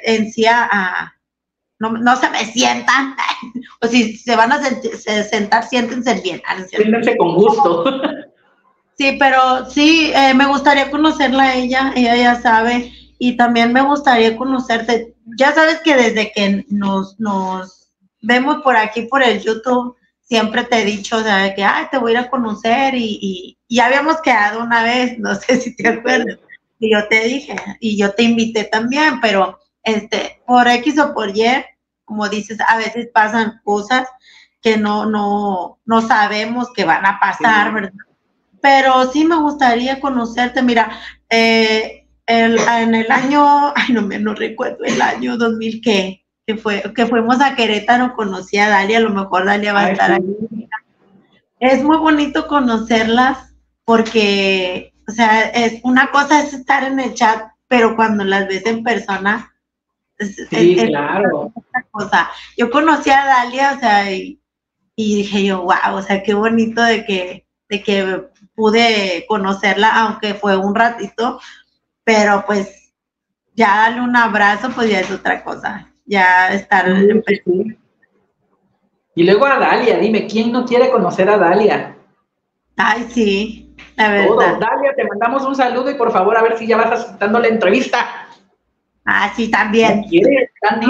no se me sientan, o si se van a sentar, siéntense bien. Siéntense con gusto. Sí, pero sí, me gustaría conocerla a ella ya sabe, y también me gustaría conocerte. Ya sabes que desde que nos vemos por aquí, por el YouTube, siempre te he dicho, o sea, que te voy a ir a conocer, y ya habíamos quedado una vez, no sé si te acuerdas, y yo te dije, y yo te invité también, pero por X o por Y, como dices, a veces pasan cosas que no sabemos que van a pasar, ¿verdad? Pero sí me gustaría conocerte. Mira, en el año, no recuerdo el año 2000 que fuimos a Querétaro, conocí a Dalia, a lo mejor Dalia va a estar ahí. Es muy bonito conocerlas porque, o sea, una cosa es estar en el chat, pero cuando las ves en persona, claro. Otra cosa. Yo conocí a Dalia, o sea, y dije yo, wow, o sea, qué bonito de que pude conocerla, aunque fue un ratito, pero pues ya darle un abrazo, pues ya es otra cosa, ya estar sí. Y luego a Dalia, dime, ¿quién no quiere conocer a Dalia? Ay, sí, la verdad. Todos. Dalia, te mandamos un saludo, y por favor, a ver si ya vas aceptando la entrevista. Ah, sí, también. ¿No quieres?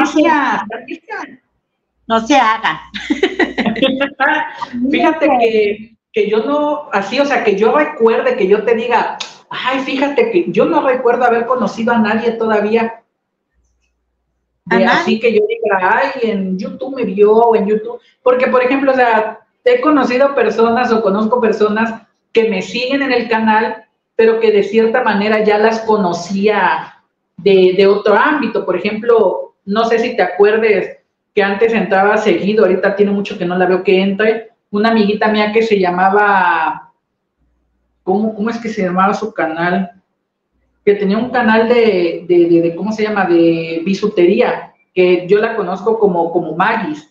No se hagan. Fíjate que yo no, así, o sea, que yo recuerde, que yo te diga, ay, fíjate que yo no recuerdo haber conocido a nadie todavía. Así que yo diga, ay, en YouTube me vio, o en YouTube, porque, por ejemplo, o sea, he conocido personas o conozco personas que me siguen en el canal, pero que de cierta manera ya las conocía de otro ámbito. Por ejemplo, no sé si te acuerdes que antes entraba seguido, ahorita tiene mucho que no la veo que entre, una amiguita mía que se llamaba, ¿cómo es que se llamaba su canal? Que tenía un canal ¿cómo se llama? De bisutería, que yo la conozco como Magis,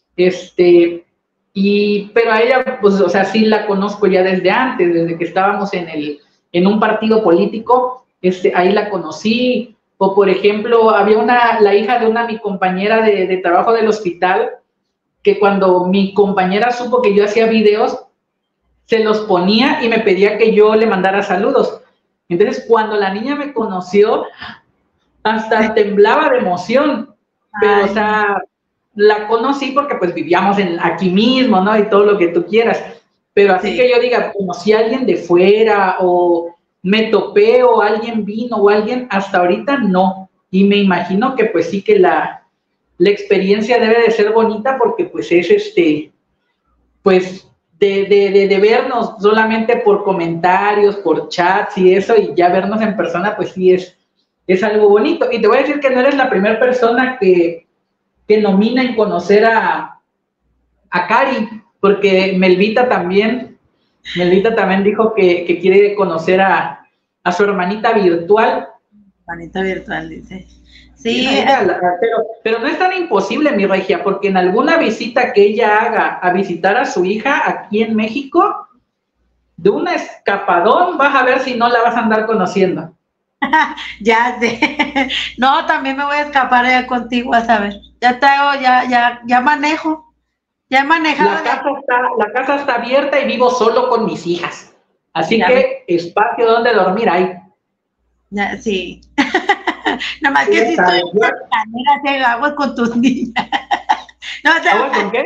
pero a ella, pues, o sea, sí la conozco ya desde antes, desde que estábamos en un partido político, ahí la conocí. O, por ejemplo, había la hija de mi compañera de trabajo del hospital, que cuando mi compañera supo que yo hacía videos, se los ponía y me pedía que yo le mandara saludos. Entonces, cuando la niña me conoció, hasta temblaba de emoción. Pero, o sea, la conocí porque pues vivíamos aquí mismo, ¿no? Y todo lo que tú quieras. Pero así que yo diga, conocí a alguien de fuera o me topé o alguien vino o alguien, hasta ahorita no. Y me imagino que pues sí que la experiencia debe de ser bonita porque pues es pues de vernos solamente por comentarios, por chats y eso, y ya vernos en persona pues sí es algo bonito. Y te voy a decir que no eres la primera persona que nomina en conocer a Cari, porque Melvita también dijo que quiere conocer a su hermanita virtual. Hermanita virtual, dice. Sí. Pero no es tan imposible, mi regia, porque en alguna visita que ella haga a visitar a su hija aquí en México, de un escapadón vas a ver si no la vas a andar conociendo. Ya sé. No, también me voy a escapar allá contigo, a saber. Ya traigo, ya manejo. Ya he manejado. La casa está abierta y vivo solo con mis hijas. Así que espacio donde dormir hay. Ya, sí. Nada más que si estoy en la canera, te agua con tus niñas. No, ¿Agua con qué?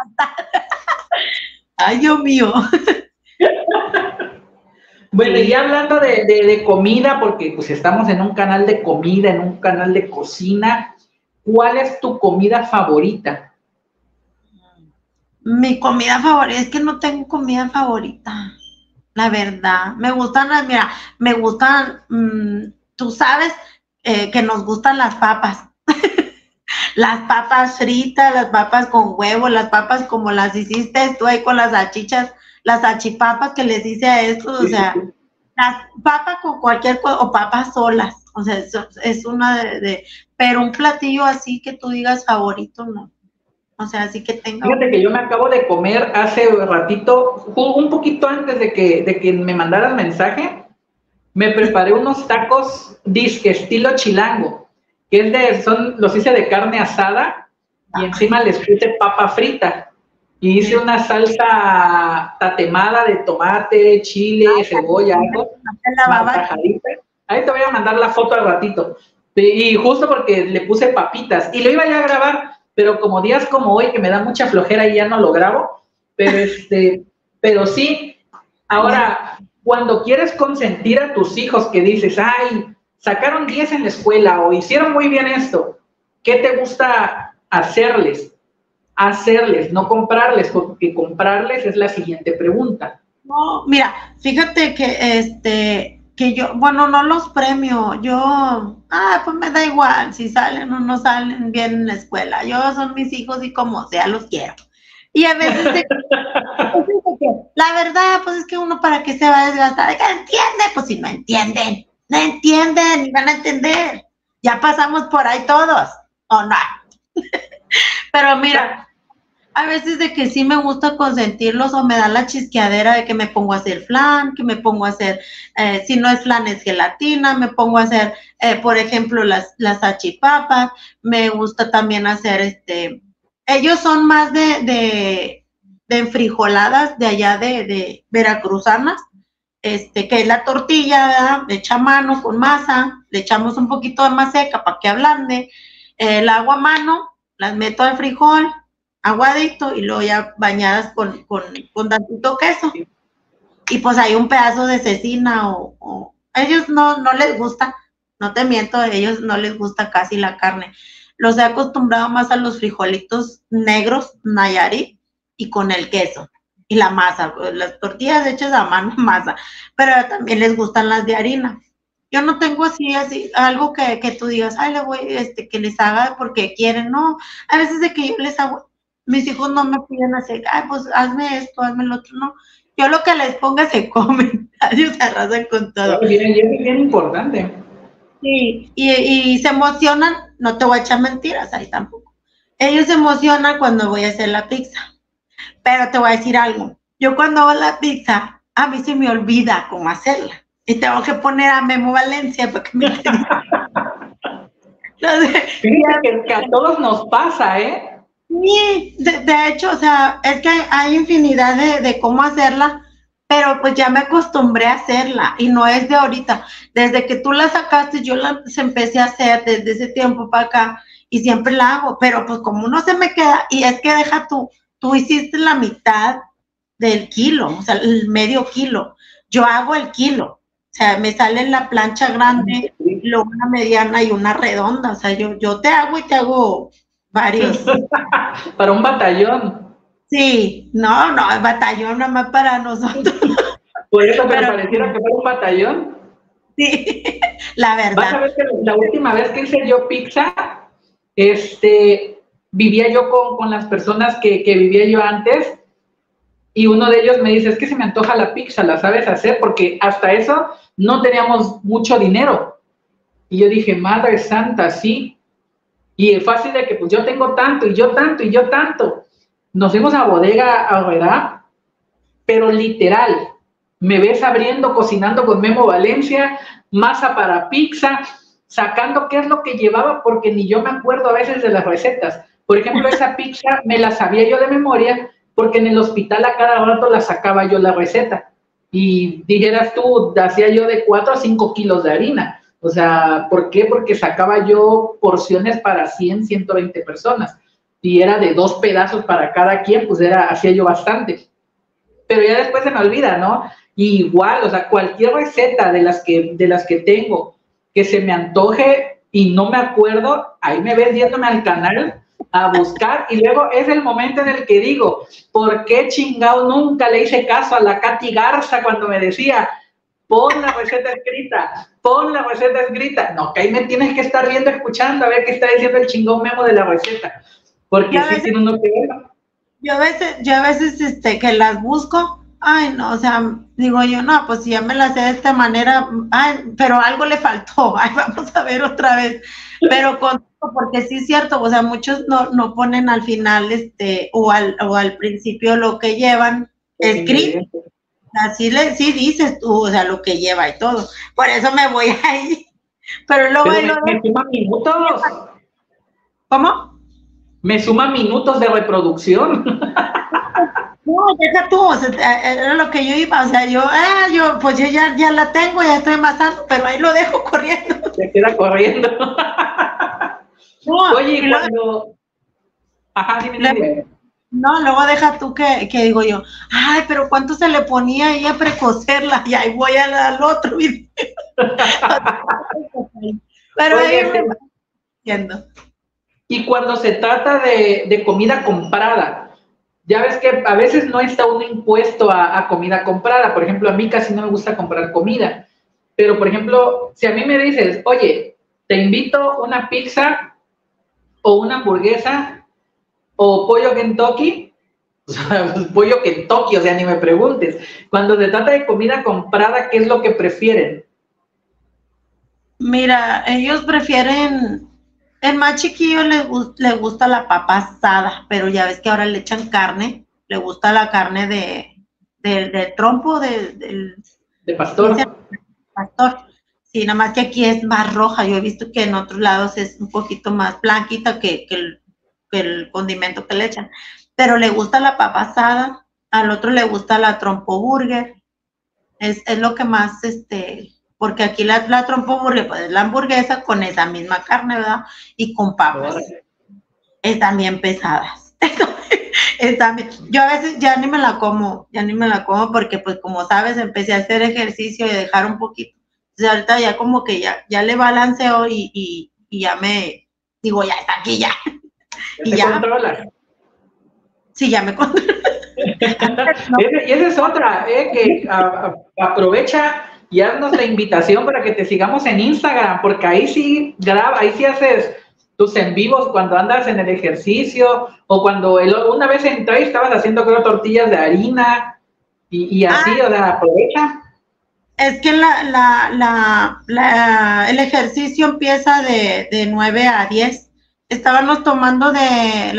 Ay, Dios mío. Bueno, y hablando de comida, porque pues estamos en un canal de comida, en un canal de cocina, ¿cuál es tu comida favorita? Mi comida favorita, es que no tengo comida favorita, la verdad. Me gustan tú sabes que nos gustan las papas. Las papas fritas, las papas con huevo, las papas como las hiciste tú ahí con las salchichas, las salchipapas que les hice a estos, o sea, las papas con cualquier cosa, o papas solas, o sea, es una pero un platillo así que tú digas favorito, no. O sea, así que tengo. Fíjate que yo me acabo de comer hace ratito, un poquito antes de que me mandaras mensaje, me preparé unos tacos disque estilo chilango, que los hice de carne asada y encima les puse papa frita. Y hice una salsa tatemada de tomate, chile, cebolla, algo. Ahí te voy a mandar la foto al ratito. Y justo porque le puse papitas. Y lo iba ya a grabar, pero como días como hoy, que me da mucha flojera y ya no lo grabo. Pero sí. Ahora, cuando quieres consentir a tus hijos, que dices, ay, sacaron 10 en la escuela o hicieron muy bien esto, ¿qué te gusta hacerles? No comprarles, porque comprarles es la siguiente pregunta. No, mira, fíjate que yo, bueno, no los premio, pues me da igual si salen o no salen bien en la escuela, son mis hijos y como sea los quiero. Y a veces la verdad, pues es que uno para qué se va a desgastar, entiende, pues si no entienden, ni van a entender, ya pasamos por ahí todos, ¿o no? Pero mira, a veces de que sí me gusta consentirlos o me da la chisqueadera de que me pongo a hacer flan, que me pongo a hacer, si no es flan es gelatina, me pongo a hacer, por ejemplo, las salchipapas, me gusta también hacer, ellos son más de enfrijoladas de allá de veracruzanas, que es la tortilla, ¿verdad? Hecha a mano con masa, le echamos un poquito de más seca para que ablande, el agua a mano, las meto al frijol, aguadito, y luego ya bañadas con tantito queso. Y pues hay un pedazo de cecina o ellos no les gusta, no te miento, a ellos no les gusta casi la carne. Los he acostumbrado más a los frijolitos negros, Nayarit, y con el queso y la masa, las tortillas hechas a mano, masa, pero también les gustan las de harina. Yo no tengo así, algo que tú digas, ay, le voy, que les haga porque quieren, no, a veces de que yo les hago, mis hijos no me piden así, ay, pues hazme esto, hazme lo otro, no, yo lo que les ponga se comen, ellos se arrasan con todo. Bien importante. Sí, y se emocionan, no te voy a echar mentiras ahí tampoco, ellos se emocionan cuando voy a hacer la pizza, pero te voy a decir algo, yo cuando hago la pizza, a mí se me olvida cómo hacerla. Y tengo que poner a Memo Valencia para que me Fíjate que a todos nos pasa, ¿eh? Sí, de hecho, o sea, es que hay infinidad de cómo hacerla, pero pues ya me acostumbré a hacerla y no es de ahorita. Desde que tú la sacaste, yo la empecé a hacer desde ese tiempo para acá y siempre la hago, pero pues como no se me queda, y es que deja tú hiciste la mitad del kilo, o sea, el medio kilo. Yo hago el kilo. O sea, me sale en la plancha grande, luego una mediana y una redonda. O sea, yo te hago y te hago varios. Para un batallón. Sí, no, batallón nada más para nosotros. Por eso me pareciera que fue un batallón. Sí, la verdad. Vas a ver que la última vez que hice yo pizza, vivía yo con las personas que vivía yo antes, y uno de ellos me dice, es que se me antoja la pizza, ¿la sabes hacer? Porque hasta eso no teníamos mucho dinero. Y yo dije, Madre Santa, sí. Y es fácil de que pues yo tengo tanto, y yo tanto, y yo tanto. Nos fuimos a Bodega Aurrerá, pero literal, me ves abriendo, cocinando con Memo Valencia, masa para pizza, sacando qué es lo que llevaba, porque ni yo me acuerdo a veces de las recetas. Por ejemplo, esa pizza me la sabía yo de memoria, porque en el hospital a cada rato la sacaba yo la receta. Y dijeras tú, hacía yo de 4 a 5 kilos de harina. O sea, ¿por qué? Porque sacaba yo porciones para 100, 120 personas. Y era de 2 pedazos para cada quien, pues hacía yo bastante. Pero ya después se me olvida, ¿no? Y igual, o sea, cualquier receta de las que tengo, que se me antoje y no me acuerdo, ahí me ves yéndome al canal a buscar, y luego es el momento en el que digo, ¿por qué chingado nunca le hice caso a la Katy Garza cuando me decía, pon la receta escrita, pon la receta escrita? No, que ahí me tienes que estar viendo, escuchando, a ver qué está diciendo el chingón Memo de la receta, porque sí tiene uno que verlo. Yo a veces que las busco, ay no, o sea, digo yo, no, pues si ya me las sé de esta manera, ay, pero algo le faltó, ay, vamos a ver otra vez, pero porque sí es cierto, o sea, muchos no ponen al final, o al principio lo que llevan escrito, así sí dices tú, o sea, lo que lleva y todo, por eso me voy ahí, pero luego me suma minutos. ¿Cómo? Me suma minutos de reproducción. No, deja tú, o sea, era lo que yo iba, o sea, pues yo ya la tengo, ya estoy amasando, pero ahí lo dejo corriendo. Se queda corriendo. No, oye, y cuando... Ajá, dime. No, luego deja tú que digo yo, ay, pero ¿cuánto se le ponía ahí a precocerla? Y ahí voy al otro video. Pero oye, ahí me va diciendo. Y cuando se trata de comida comprada, ya ves que a veces no está uno impuesto a comida comprada. Por ejemplo, a mí casi no me gusta comprar comida. Pero, por ejemplo, si a mí me dices, oye, te invito una pizza o una hamburguesa o pollo Kentucky, pollo Kentucky, o sea, ni me preguntes. Cuando se trata de comida comprada, ¿qué es lo que prefieren? Mira, ellos prefieren... El más chiquillo le gusta la papa asada, pero ya ves que ahora le echan carne, le gusta la carne del trompo, de pastor. Pastor. Sí, nada más que aquí es más roja, yo he visto que en otros lados es un poquito más blanquita que el condimento que le echan, pero le gusta la papa asada, al otro le gusta la trompo burger, es lo que más, porque aquí la trompo burger, pues es la hamburguesa con esa misma carne, ¿verdad? Y con papas. Están bien pesadas. Yo a veces ya ni me la como porque pues como sabes, empecé a hacer ejercicio y dejar un poquito. Entonces ahorita ya como que ya le balanceo y ya me digo, ya está aquí ya. ¿Ya te controlas? Sí, ya me controlo. Y esa es otra, que aprovecha y haznos la invitación para que te sigamos en Instagram, porque ahí sí haces tus en vivos cuando andas en el ejercicio, o cuando una vez entré y estabas haciendo, creo, tortillas de harina, y así, o sea, aprovecha. Es que el ejercicio empieza de 9 a 10. La estábamos tomando de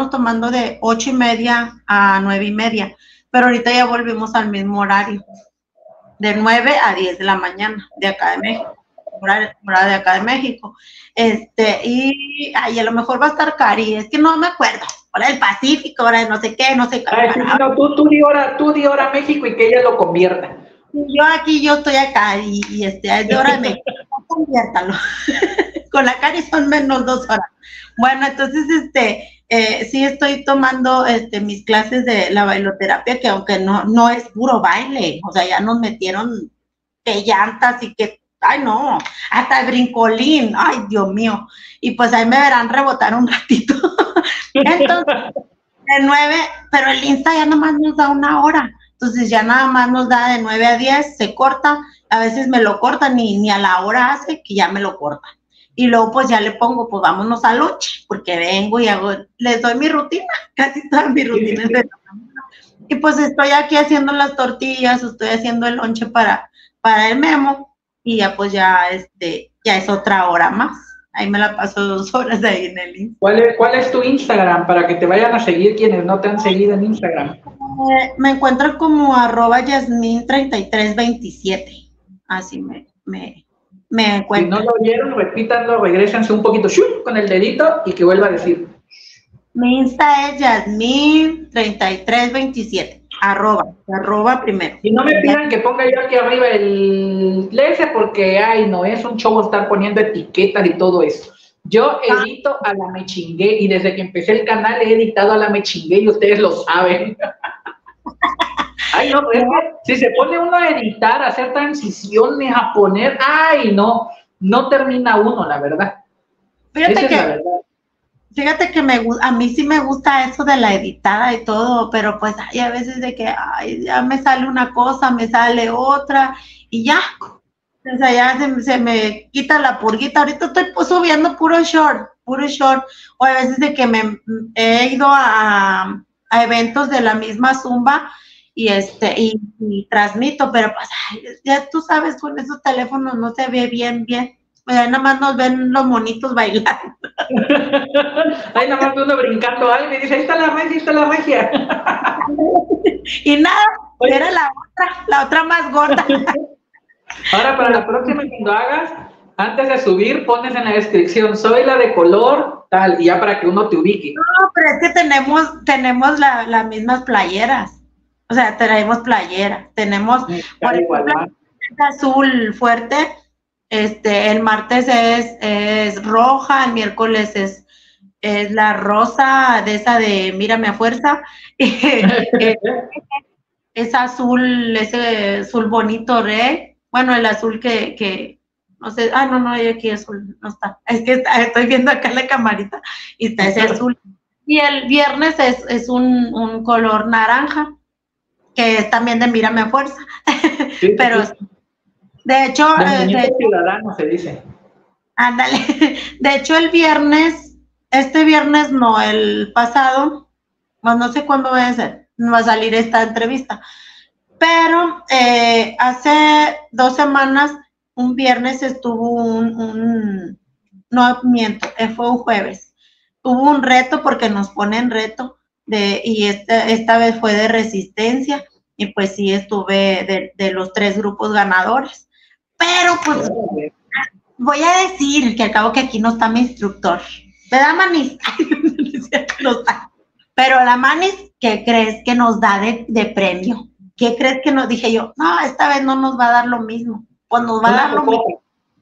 8:30 a 9:30, pero ahorita ya volvimos al mismo horario, de 9 a 10 de la mañana, de acá de México, hora de acá de México. Y a lo mejor va a estar Cari, es que no me acuerdo, hora del Pacífico, hora de no sé qué. No, tú di hora México y que ella lo convierta. Yo estoy acá y es de hora de México, conviértalo. Con la Cari son menos 2 horas. Bueno, entonces, sí estoy tomando mis clases de la bailoterapia, que aunque no es puro baile, o sea, ya nos metieron que llantas y que, ay no, hasta el brincolín, ay Dios mío, y pues ahí me verán rebotar un ratito. Entonces, de 9, pero el Insta ya nomás nos da 1 hora, entonces ya nada más nos da de 9 a 10, se corta, a veces me lo cortan ni a la hora hace que ya me lo cortan. Y luego pues ya le pongo, pues vámonos al lonche, porque vengo y les doy mi rutina, casi toda mi rutina es de la mañana. Y pues estoy aquí haciendo las tortillas, estoy haciendo el lonche para el Memo, y ya pues ya es otra hora más. Ahí me la paso 2 horas ahí en el Instagram. ¿Cuál es tu Instagram para que te vayan a seguir quienes no te han seguido en Instagram? Me encuentro como @Yasmin3327, así me encuentro. Si no lo oyeron, repítanlo, regrésense un poquito con el dedito y que vuelva a decir. Mi Insta es Yasmin3327, arroba primero. Y no me pidan que ponga yo aquí arriba el ese porque, ay, no, es un show estar poniendo etiquetas y todo eso. Yo edito a la mechingué y desde que empecé el canal he editado a la mechingué y ustedes lo saben. Ay, no, es que si se pone uno a editar, a hacer transiciones, a poner, ay, no termina uno, la verdad. Fíjate que a mí sí me gusta eso de la editada y todo, pero pues hay a veces de que, ay, ya me sale una cosa, me sale otra, y ya, o sea, ya se me quita la purguita. Ahorita estoy subiendo puro short, o a veces de que me he ido a eventos de la misma Zumba, y transmito, pero pues, ay, ya tú sabes, con esos teléfonos no se ve bien, pues nada más nos ven los monitos bailando. Ahí nada más uno brincando algo y dice, ahí está la magia. Y nada, era la otra más gorda. Ahora para la próxima cuando hagas, antes de subir, pones en la descripción, soy la de color tal, y ya para que uno te ubique. No, pero es que tenemos las mismas playeras. O sea, traemos playera, tenemos, por ejemplo, azul fuerte, el martes es roja, el miércoles es la rosa de esa de Mírame a Fuerza, es azul, ese azul bonito, bueno, el azul que no sé, no, aquí azul no está, es que estoy viendo acá la camarita y está ese azul, y el viernes es un color naranja, que es también de Mírame a Fuerza. Sí, pero, sí. De hecho... ciudadano se dice. Ándale. De hecho, este viernes no, el pasado, pues no sé cuándo va a salir esta entrevista, pero hace 2 semanas, un viernes estuvo no miento, fue un jueves, hubo un reto porque nos ponen reto, y esta vez fue de resistencia, y pues sí estuve de los 3 grupos ganadores, pero pues voy a decir que acabo que aquí no está mi instructor, ¿verdad, Manis? No está. Pero la Manis, ¿qué crees que nos da de premio? ¿Qué crees que nos dije yo? No, esta vez no nos va a dar lo mismo, pues nos va a dar lo mismo.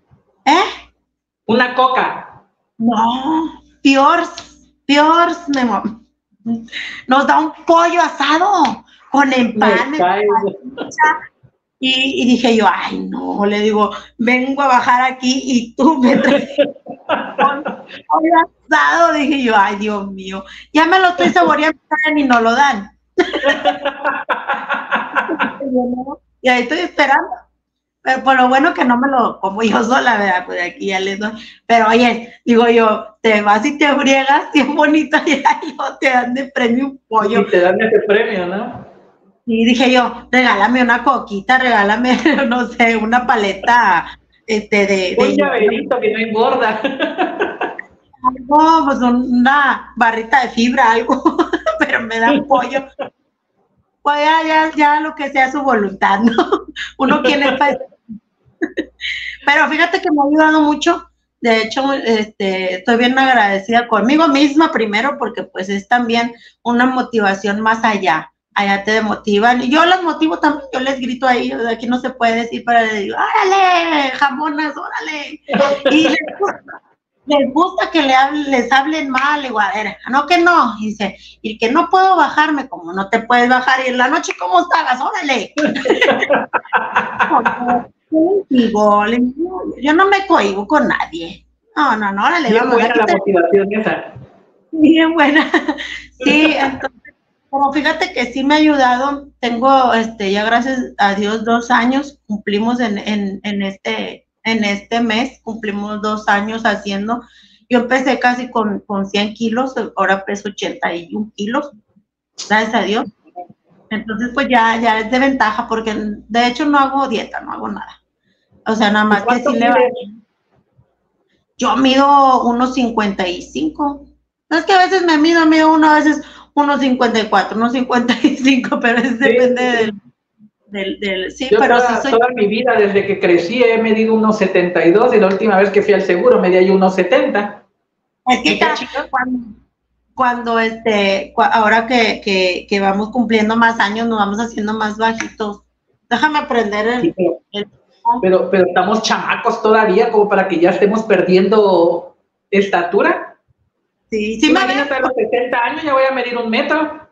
Una coca. No, Piors, mi amor. Nos da un pollo asado con empane. Y dije yo, ay, no, le digo, vengo a bajar aquí y tú me traes un pollo asado. Dije yo, ay, Dios mío, ya me lo estoy saboreando y no lo dan. Y ahí estoy esperando. Pero por lo bueno que no me lo como yo sola, ¿verdad? Pues aquí ya les doy. Pero oye, digo yo, te vas y te friegas, bien bonito, y ahí te dan de premio un pollo. Y te dan ese premio, ¿no? Y dije yo, regálame una coquita, regálame, no sé, una paleta, un llaverito que no engorda. Algo, pues una barrita de fibra, algo, pero me dan pollo. Pues ya lo que sea su voluntad, ¿no? Uno quiere pero fíjate que me ha ayudado mucho. De hecho, estoy bien agradecida conmigo misma primero, porque pues es también una motivación más allá. Allá te motivan. Y yo las motivo también, yo les grito a ellos, aquí no se puede decir, para les digo, órale, jamonas, órale. Y les gusta que les hablen mal, igual, no que no, dice, y que no puedo bajarme, como no te puedes bajar, y en la noche, ¿cómo estabas? Órale. Yo no me cohibo con nadie. No, órale. Bien buena la motivación esa. Bien buena. Sí, entonces, pero fíjate que sí me ha ayudado. Tengo, ya gracias a Dios, 2 años, cumplimos en este mes, cumplimos 2 años haciendo. Yo empecé casi con 100 kilos, ahora peso 81 kilos, gracias a Dios. Entonces, pues ya es de ventaja, porque de hecho no hago dieta, no hago nada. O sea, nada más que sí le va. Yo mido 1.55. No es que a veces me mido uno, a veces 1.54, 1.55, pero es depende del sí, yo pero sí soy... toda mi vida, desde que crecí, he medido 1.72 y la última vez que fui al seguro medía yo 1.70. Es que cuando ahora que vamos cumpliendo más años, nos vamos haciendo más bajitos. Déjame aprender pero estamos chamacos todavía, como para que ya estemos perdiendo estatura. Sí, imagínate, a los 60 años ya voy a medir 1 metro.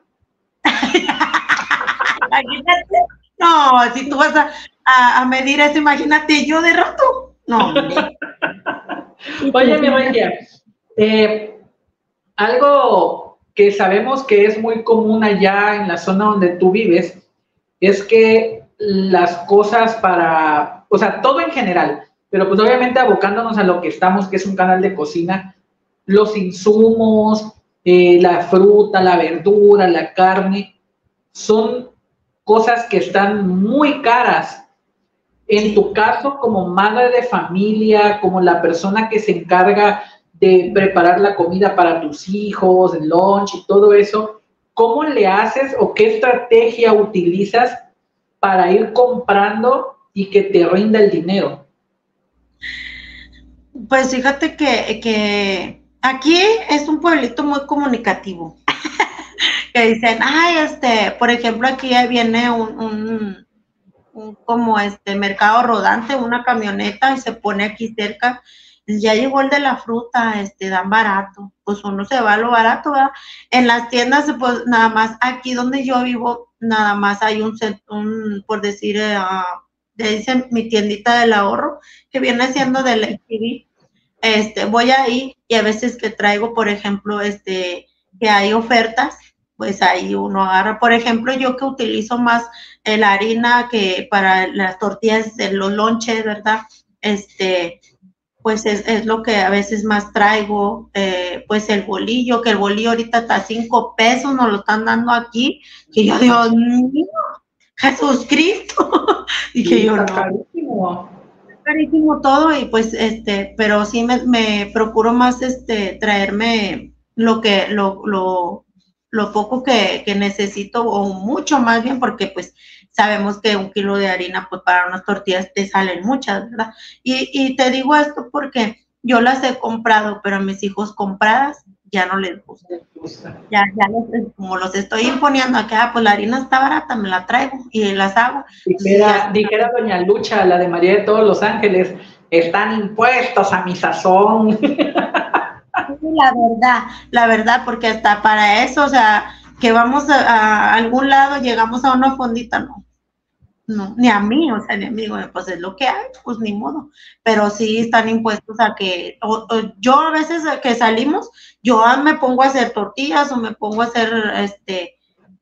Imagínate. No, si tú vas a medir eso, imagínate yo de rato. No, oye, mi regia, algo que sabemos que es muy común allá en la zona donde tú vives es que las cosas o sea, todo en general, pero pues obviamente abocándonos a lo que estamos, que es un canal de cocina, los insumos, la fruta, la verdura, la carne, son cosas que están muy caras. En tu caso, como madre de familia, como la persona que se encarga de preparar la comida para tus hijos, el lunch y todo eso, ¿cómo le haces o qué estrategia utilizas para ir comprando y que te rinda el dinero? Pues fíjate que aquí es un pueblito muy comunicativo. Que dicen, ay, por ejemplo, aquí viene un como mercado rodante, una camioneta, y se pone aquí cerca, ya llegó el de la fruta, dan barato, pues uno se va a lo barato, ¿verdad? En las tiendas, pues nada más, aquí donde yo vivo, nada más hay un por decir, le dicen mi tiendita del ahorro, que viene siendo del HB. Voy ahí y a veces que traigo, por ejemplo, que hay ofertas, pues ahí uno agarra. Por ejemplo, yo que utilizo más la harina que para las tortillas de los lonches, ¿verdad? Pues es lo que a veces más traigo, pues el bolillo, que el bolillo ahorita está a 5 pesos, nos lo están dando aquí, que yo, Dios mío, Jesús Cristo, y que yo, no. Carísimo todo, y pues, pero sí me procuro más, traerme lo poco que necesito, o mucho más bien, porque pues sabemos que 1 kilo de harina, pues para unas tortillas te salen muchas, ¿verdad? Y te digo esto porque yo las he comprado, pero a mis hijos compradas ya no les gusta. Ya como los estoy imponiendo acá, pues la harina está barata, me la traigo y las hago. Dijera doña Lucha, la de María de todos los Ángeles, están impuestos a mi sazón. La verdad, porque hasta para eso, o sea, que vamos a algún lado, llegamos a una fondita, no, ni a mí, o sea, ni a mí, bueno, pues es lo que hay, pues ni modo, pero sí están impuestos a que, yo a veces que salimos, yo me pongo a hacer tortillas o me pongo a hacer,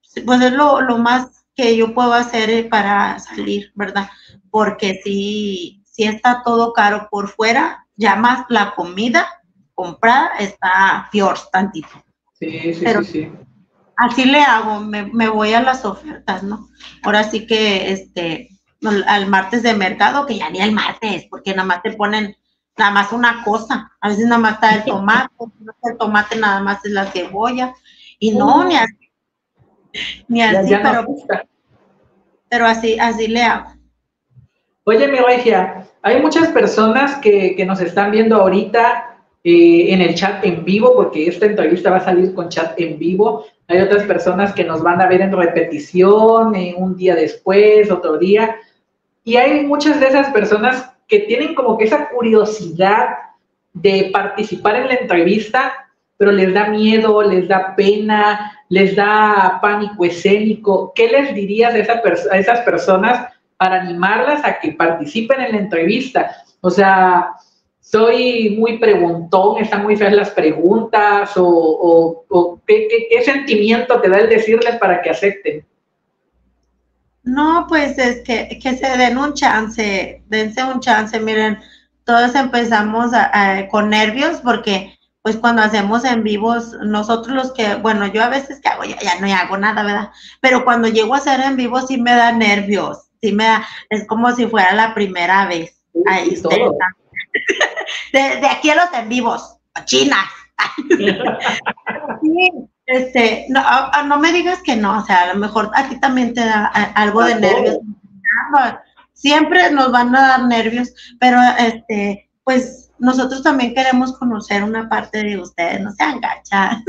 pues es lo más que yo puedo hacer para salir, ¿verdad? Porque si está todo caro por fuera, ya más la comida comprada está peor tantito. Sí. Así le hago, me voy a las ofertas, ¿no? Ahora sí que al martes de mercado, que ya ni el martes, porque nada más te ponen nada más una cosa. A veces nada más está el tomate nada más es la cebolla. Y no, ni así, pero así le hago. Oye, mi Regia, hay muchas personas que nos están viendo ahorita en el chat en vivo, porque esta entrevista va a salir con chat en vivo. Hay otras personas que nos van a ver en repetición, un día después, otro día. Y hay muchas de esas personas que tienen como que esa curiosidad de participar en la entrevista, pero les da miedo, les da pena, les da pánico escénico. ¿Qué les dirías a esas personas para animarlas a que participen en la entrevista? O sea, soy muy preguntón, están muy feas las preguntas, o ¿qué sentimiento te da el decirles para que acepten? No, pues es que se den un chance, dense un chance. Miren, todos empezamos con nervios porque pues cuando hacemos en vivos, nosotros los que, bueno, yo a veces que hago, ya no hago nada, ¿verdad? Pero cuando llego a hacer en vivo sí me da nervios, sí me da, es como si fuera la primera vez. Ahí todo. De aquí a los en vivos, chinas. Sí, no me digas que no, o sea, a lo mejor a ti también te da algo de nervios. Siempre nos van a dar nervios, pero pues nosotros también queremos conocer una parte de ustedes, no sean gachas.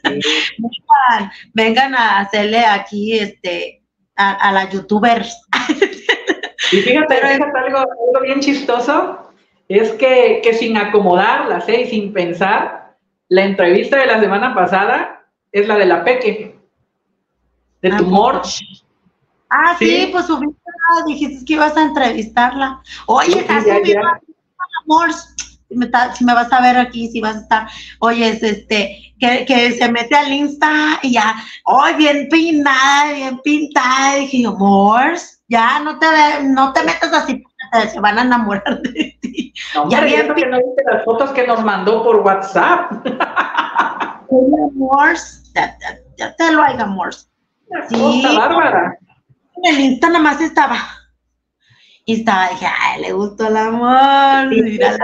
Vengan a hacerle aquí a las youtubers. Y fíjate algo bien chistoso, es que sin acomodarlas, y sin pensar, la entrevista de la semana pasada es la de la Peque, de tu Morch. Sí, pues subiste, dijiste que ibas a entrevistarla. Oye, estás subiendo Morch, si me vas a ver aquí, si vas a estar, oye, que se mete al Insta y ya, bien pintada, bien pintada, dije yo, Morch, ya no te metas así, se van a enamorar de ti. No, ya bien que no viste las fotos que nos mandó por WhatsApp. Morch, ya te lo haga, Morch. Sí, bárbara. En el Insta nada más estaba. Y dije, le gustó el amor. Mira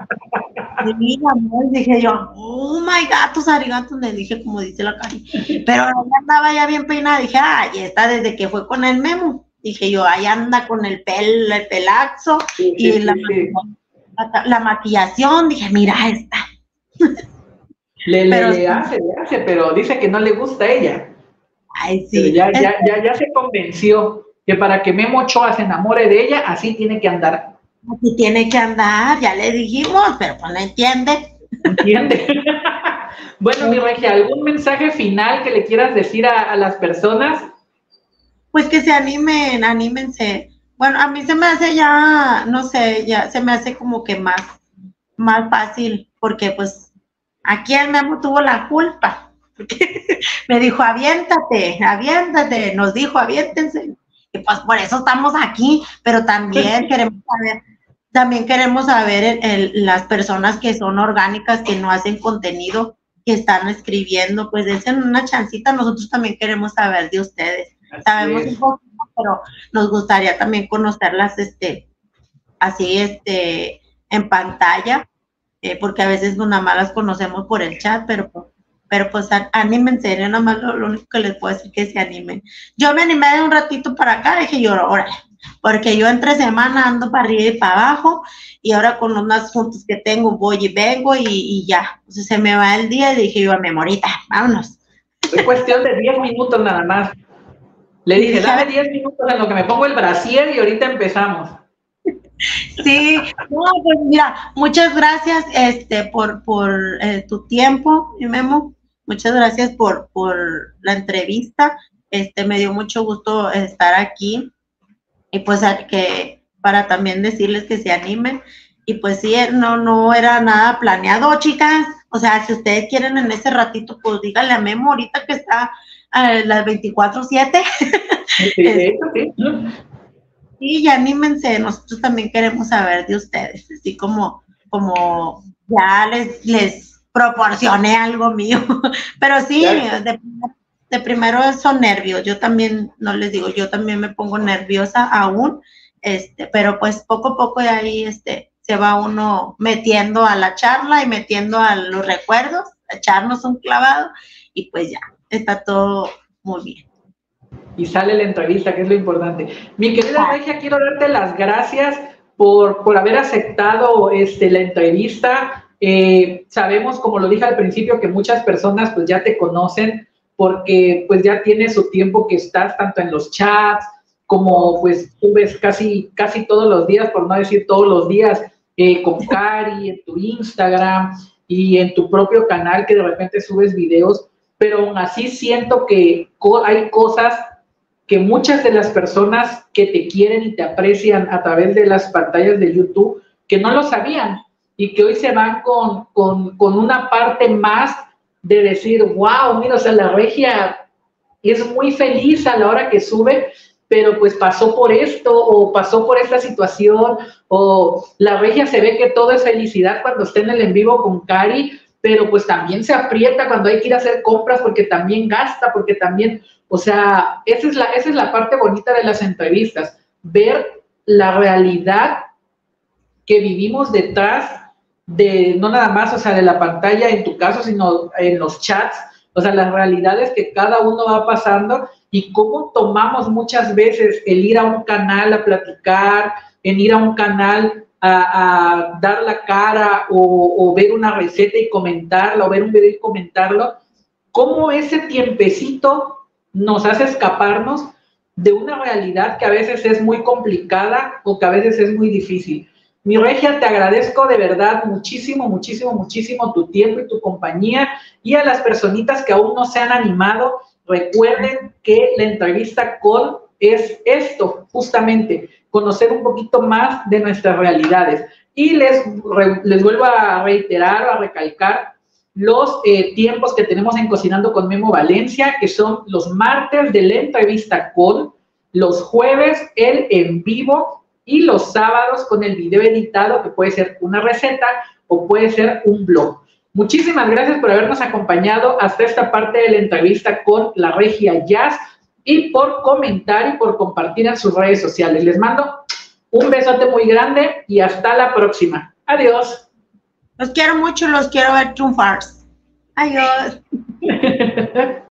amor, dije yo, oh my God, tus arigatos, le dije como dice la Cari. Pero ella andaba ya bien peinada, dije, esta desde que fue con el Memo. Dije yo, ahí anda con el pelazo y la maquillación. Dije, mira esta. Le hace, pero dice que no le gusta a ella. Ay, sí. Pero ya se convenció que para que Memo Ochoa se enamore de ella, así tiene que andar. Así tiene que andar, ya le dijimos, pero pues no entiende. ¿Entiende? Bueno, mi Regia, ¿algún mensaje final que le quieras decir a las personas? Pues que se anímense. Bueno, a mí se me hace ya, no sé, ya se me hace como que más fácil, porque pues aquí el Memo tuvo la culpa. Me dijo, aviéntate, nos dijo, aviéntense. Y pues por eso estamos aquí, pero también queremos saber las personas que son orgánicas, que no hacen contenido, que están escribiendo, pues dense una chancita, nosotros también queremos saber de ustedes. Sabemos un poquito, pero nos gustaría también conocerlas así en pantalla, porque a veces nada más las conocemos por el chat, pero pues anímense, nada más lo único que les puedo decir que se animen. Yo me animé de un ratito para acá, dije yo, órale, porque yo entre semana ando para arriba y para abajo, y ahora con unas juntas que tengo voy y vengo y ya, entonces se me va el día y dije yo, Memorita, vámonos. Es cuestión de 10 minutos nada más. Le dije, dame 10 minutos en lo que me pongo el brasier y ahorita empezamos. Sí, no, pues mira, muchas gracias por tu tiempo, mi Memo. Muchas gracias por la entrevista. Me dio mucho gusto estar aquí. Y pues que para también decirles que se animen. Y pues sí, no era nada planeado, chicas. O sea, si ustedes quieren en ese ratito, pues díganle a Memo ahorita que está las 24/7. Sí. Y ya anímense, nosotros también queremos saber de ustedes, así como ya les proporcioné algo mío. Pero sí, de primero son nervios. Yo también, no les digo, yo también me pongo nerviosa aún, pero pues poco a poco de ahí se va uno metiendo a la charla y metiendo a los recuerdos, a echarnos un clavado y pues ya, está todo muy bien. Y sale la entrevista, que es lo importante. Mi querida Regia, quiero darte las gracias por haber aceptado la entrevista. Sabemos, como lo dije al principio, que muchas personas pues ya te conocen porque pues ya tienes su tiempo que estás tanto en los chats como pues tú ves casi todos los días, por no decir todos los días, con Cari, en tu Instagram y en tu propio canal que de repente subes videos, pero aún así siento que hay cosas que muchas de las personas que te quieren y te aprecian a través de las pantallas de YouTube, que no lo sabían y que hoy se van con una parte más de decir, wow, mira, o sea, la Regia es muy feliz a la hora que sube, pero pues pasó por esto o pasó por esta situación, o la Regia se ve que todo es felicidad cuando está en el en vivo con Cari, pero pues también se aprieta cuando hay que ir a hacer compras porque también gasta, porque también, o sea, esa es la parte bonita de las entrevistas, ver la realidad que vivimos detrás de, no nada más, o sea, de la pantalla en tu caso, sino en los chats, o sea, las realidades que cada uno va pasando y cómo tomamos muchas veces el ir a un canal a platicar, en ir a un canal a dar la cara o ver una receta y comentarla, o ver un video y comentarlo, cómo ese tiempecito nos hace escaparnos de una realidad que a veces es muy complicada o que a veces es muy difícil. Mi Regia, te agradezco de verdad muchísimo, muchísimo, muchísimo tu tiempo y tu compañía, y a las personitas que aún no se han animado, recuerden que la entrevista con es esto, justamente, conocer un poquito más de nuestras realidades. Y les vuelvo a reiterar, a recalcar los tiempos que tenemos en Cocinando con Memo Valencia, que son los martes de la entrevista con, los jueves el en vivo y los sábados con el video editado, que puede ser una receta o puede ser un blog. Muchísimas gracias por habernos acompañado hasta esta parte de la entrevista con la Regia Jazz y por comentar y por compartir en sus redes sociales. Les mando un besote muy grande y hasta la próxima. Adiós. Los quiero mucho, los quiero ver triunfar. Adiós.